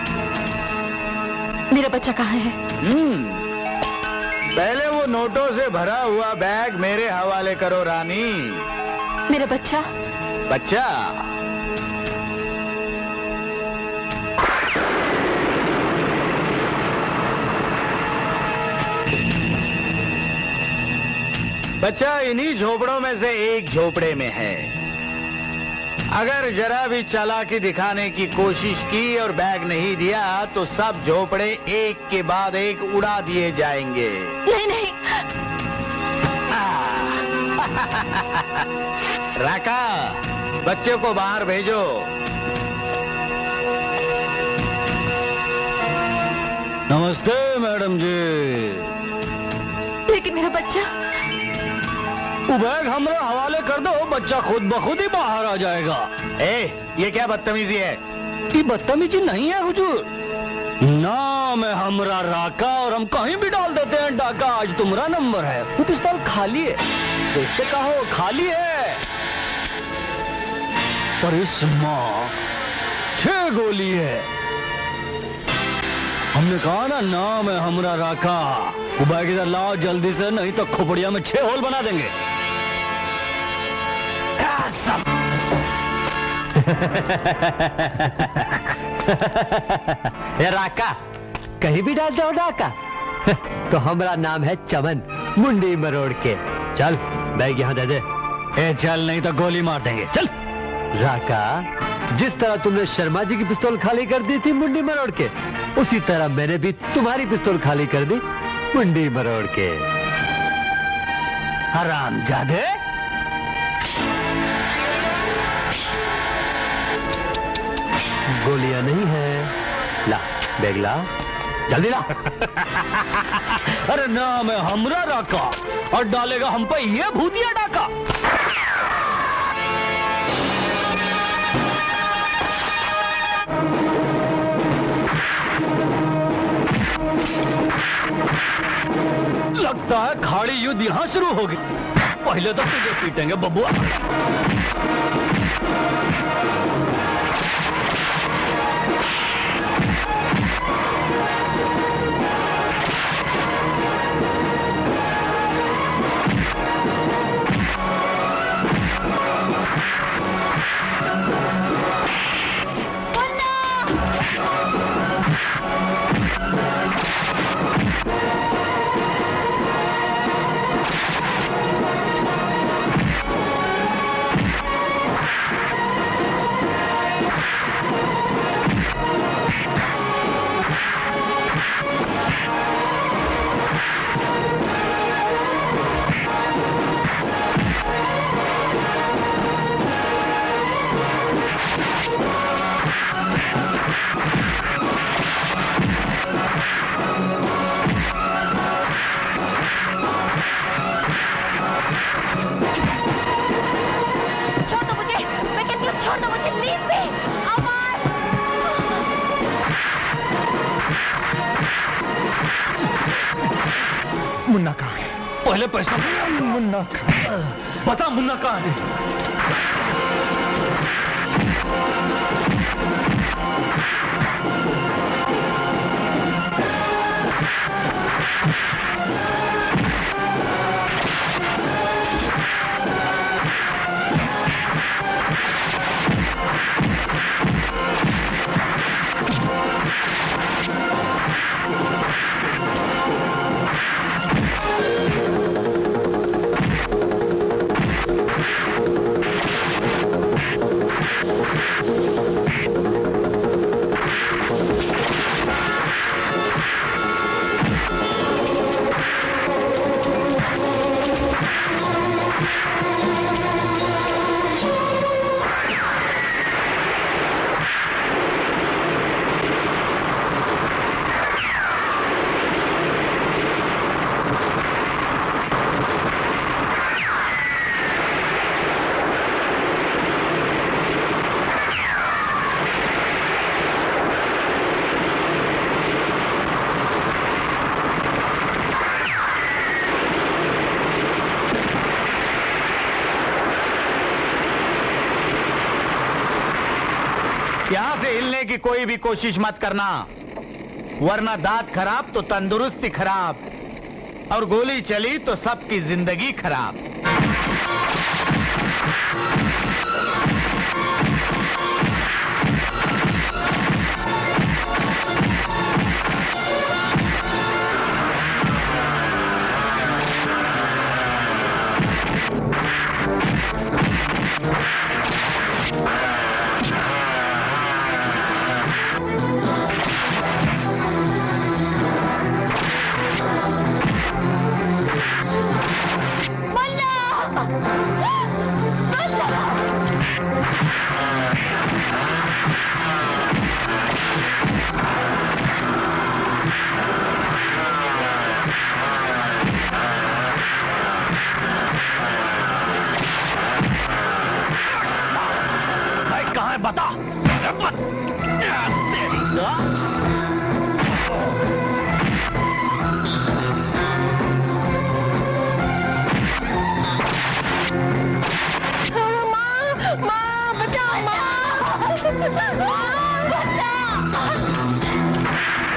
मेरा बच्चा कहाँ है? हम्म, पहले वो नोटों से भरा हुआ बैग मेरे हवाले करो रानी। मेरा बच्चा? बच्चा? बच्चा इन्हीं झोपड़ों में से एक झोपड़े में है। अगर जरा भी चालाकी दिखाने की कोशिश की और बैग नहीं दिया तो सब झोपड़े एक के बाद एक उड़ा दिए जाएंगे। नहीं नहीं। राका, बच्चे को बाहर भेजो। नमस्ते मैडम जी। लेकिन मेरा बच्चा? वो बैग हमारे हवाले कर दो, बच्चा खुद ब खुद ही बाहर आ जाएगा। ए, ये क्या बदतमीजी है? ये बदतमीजी नहीं है हुजूर, नाम है हमरा राका और हम कहीं भी डाल देते हैं डाका। आज तुम्हारा नंबर है। वो पिस्तौल खाली है, देखते कहो खाली है, पर इसमें छह गोली है। हमने कहा ना नाम है हमरा राका। वो बैग इधर लाओ जल्दी से, नहीं तो खोपड़िया में छह होल बना देंगे। ये राका कहीं भी डाल दो डाका। तो हमारा नाम है चमन, मुंडी मरोड़ के। चल बैग यहाँ दे दे। ए चल, नहीं तो गोली मार देंगे। चल। राका, जिस तरह तुमने शर्मा जी की पिस्तौल खाली कर दी थी मुंडी मरोड़ के, उसी तरह मैंने भी तुम्हारी पिस्तौल खाली कर दी मुंडी मरोड़ के। हरामजादे। गोलियां नहीं है। ला बैग ला, जल्दी ला। अरे नाम है हमरा राका और डालेगा हम पे ये भूतिया डाका। लगता है खाड़ी युद्ध यहां शुरू होगी। पहले तो तुझे पीटेंगे बबुआ। मुन्ना कहाँ है? पहले पैसा मुन्ना बता, मुन्ना कहाँ है? यहां से हिलने की कोई भी कोशिश मत करना, वरना दांत खराब तो तंदुरुस्ती खराब, और गोली चली तो सबकी जिंदगी खराब। बता माँ, माँ बचाओ, माँ, माँ बचाओ।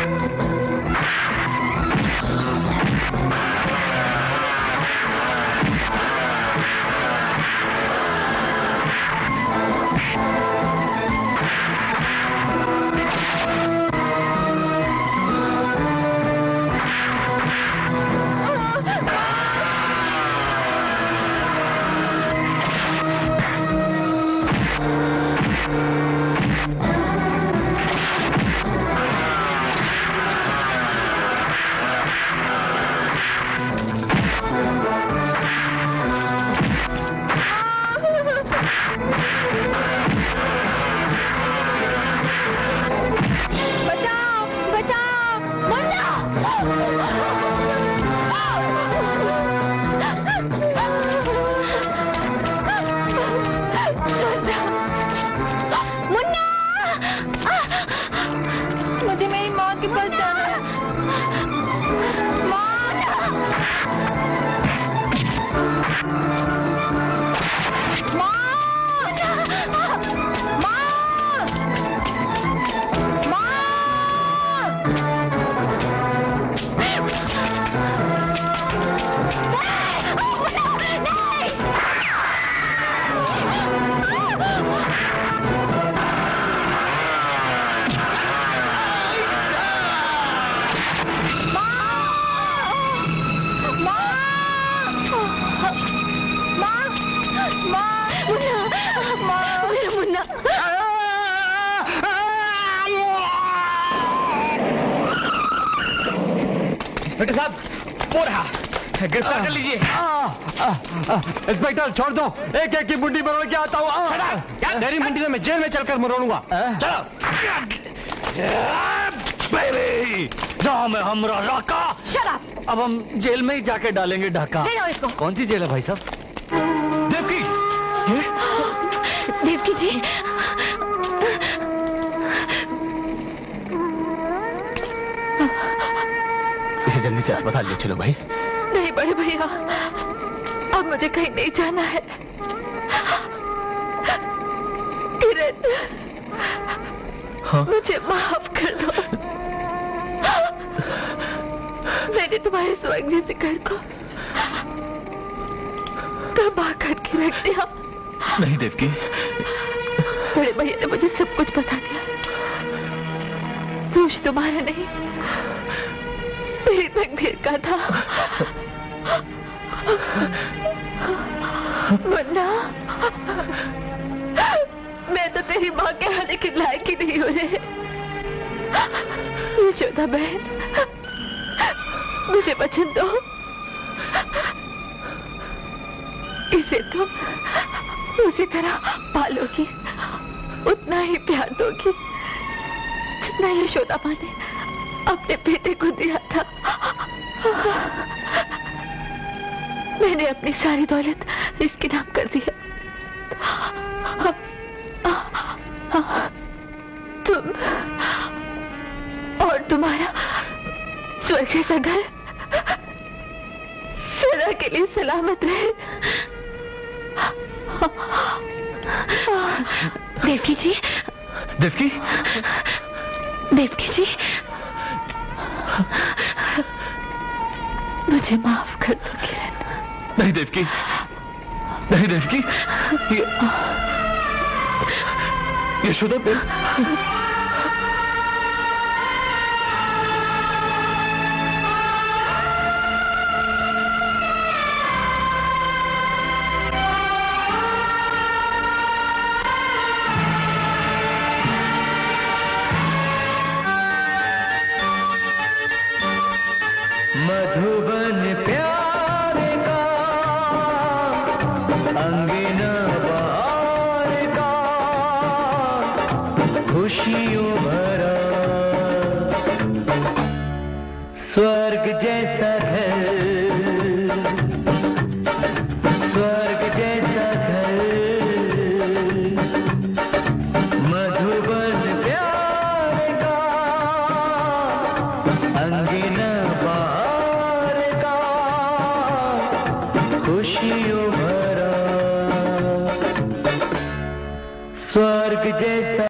बेटे साहब वो रहा, गिरफ्तार कर लीजिए। इंस्पेक्टर छोड़ दो, एक एक की मुंडी मरोड़ के आता हूँ। तेरी मुंडी तो मैं जेल में चलकर मरोड़ूंगा। चलो। नाम है हमरा राका। शराब। अब हम जेल में ही जाके डालेंगे ढाका। ले जाओ इसको। कौन सी जेल है भाई साहब? देवकी। देवकी जी। इसे जल्दी से अस्पताल ले चलो भाई। नहीं बड़े भैया, अब मुझे कहीं नहीं जाना है। किरण, हाँ? मुझे माफ कर दो। मैंने तुम्हारे स्वर्ग जैसे घर को तबाह करके रख दिया। नहीं देवकी। बड़े भैया ने मुझे सब कुछ बता दिया। दोष तुम्हारा नहीं, मेरी तकदीर का था। मुन्ना, मैं तो तेरी माँ के आने के लायक ही नहीं हो रहे। यशोदा बहन, मुझे वचन दो, इसे तुम उसी तरह पालोगी, उतना ही प्यार दोगी जितना यशोदा माँ ने अपने बेटे को दिया था। मैंने अपनी सारी दौलत इसके नाम कर दी है। तुम और तुम्हारा स्वर्ग जैसा घर सदा के लिए सलामत रहे। देवकी जी। देवकी। देवकी जी, मुझे माफ कर दो किरण। नहीं देवकी, नहीं देवकी, ये यशोदा पे मधुबन प्यार का अंगना बहार का खुशियों भरा स्वर्ग जैसा घर, स्वर्ग जैसा घर, मधुबन प्यार का अंगना बहार का खुशियों भरा स्वर्ग जैसा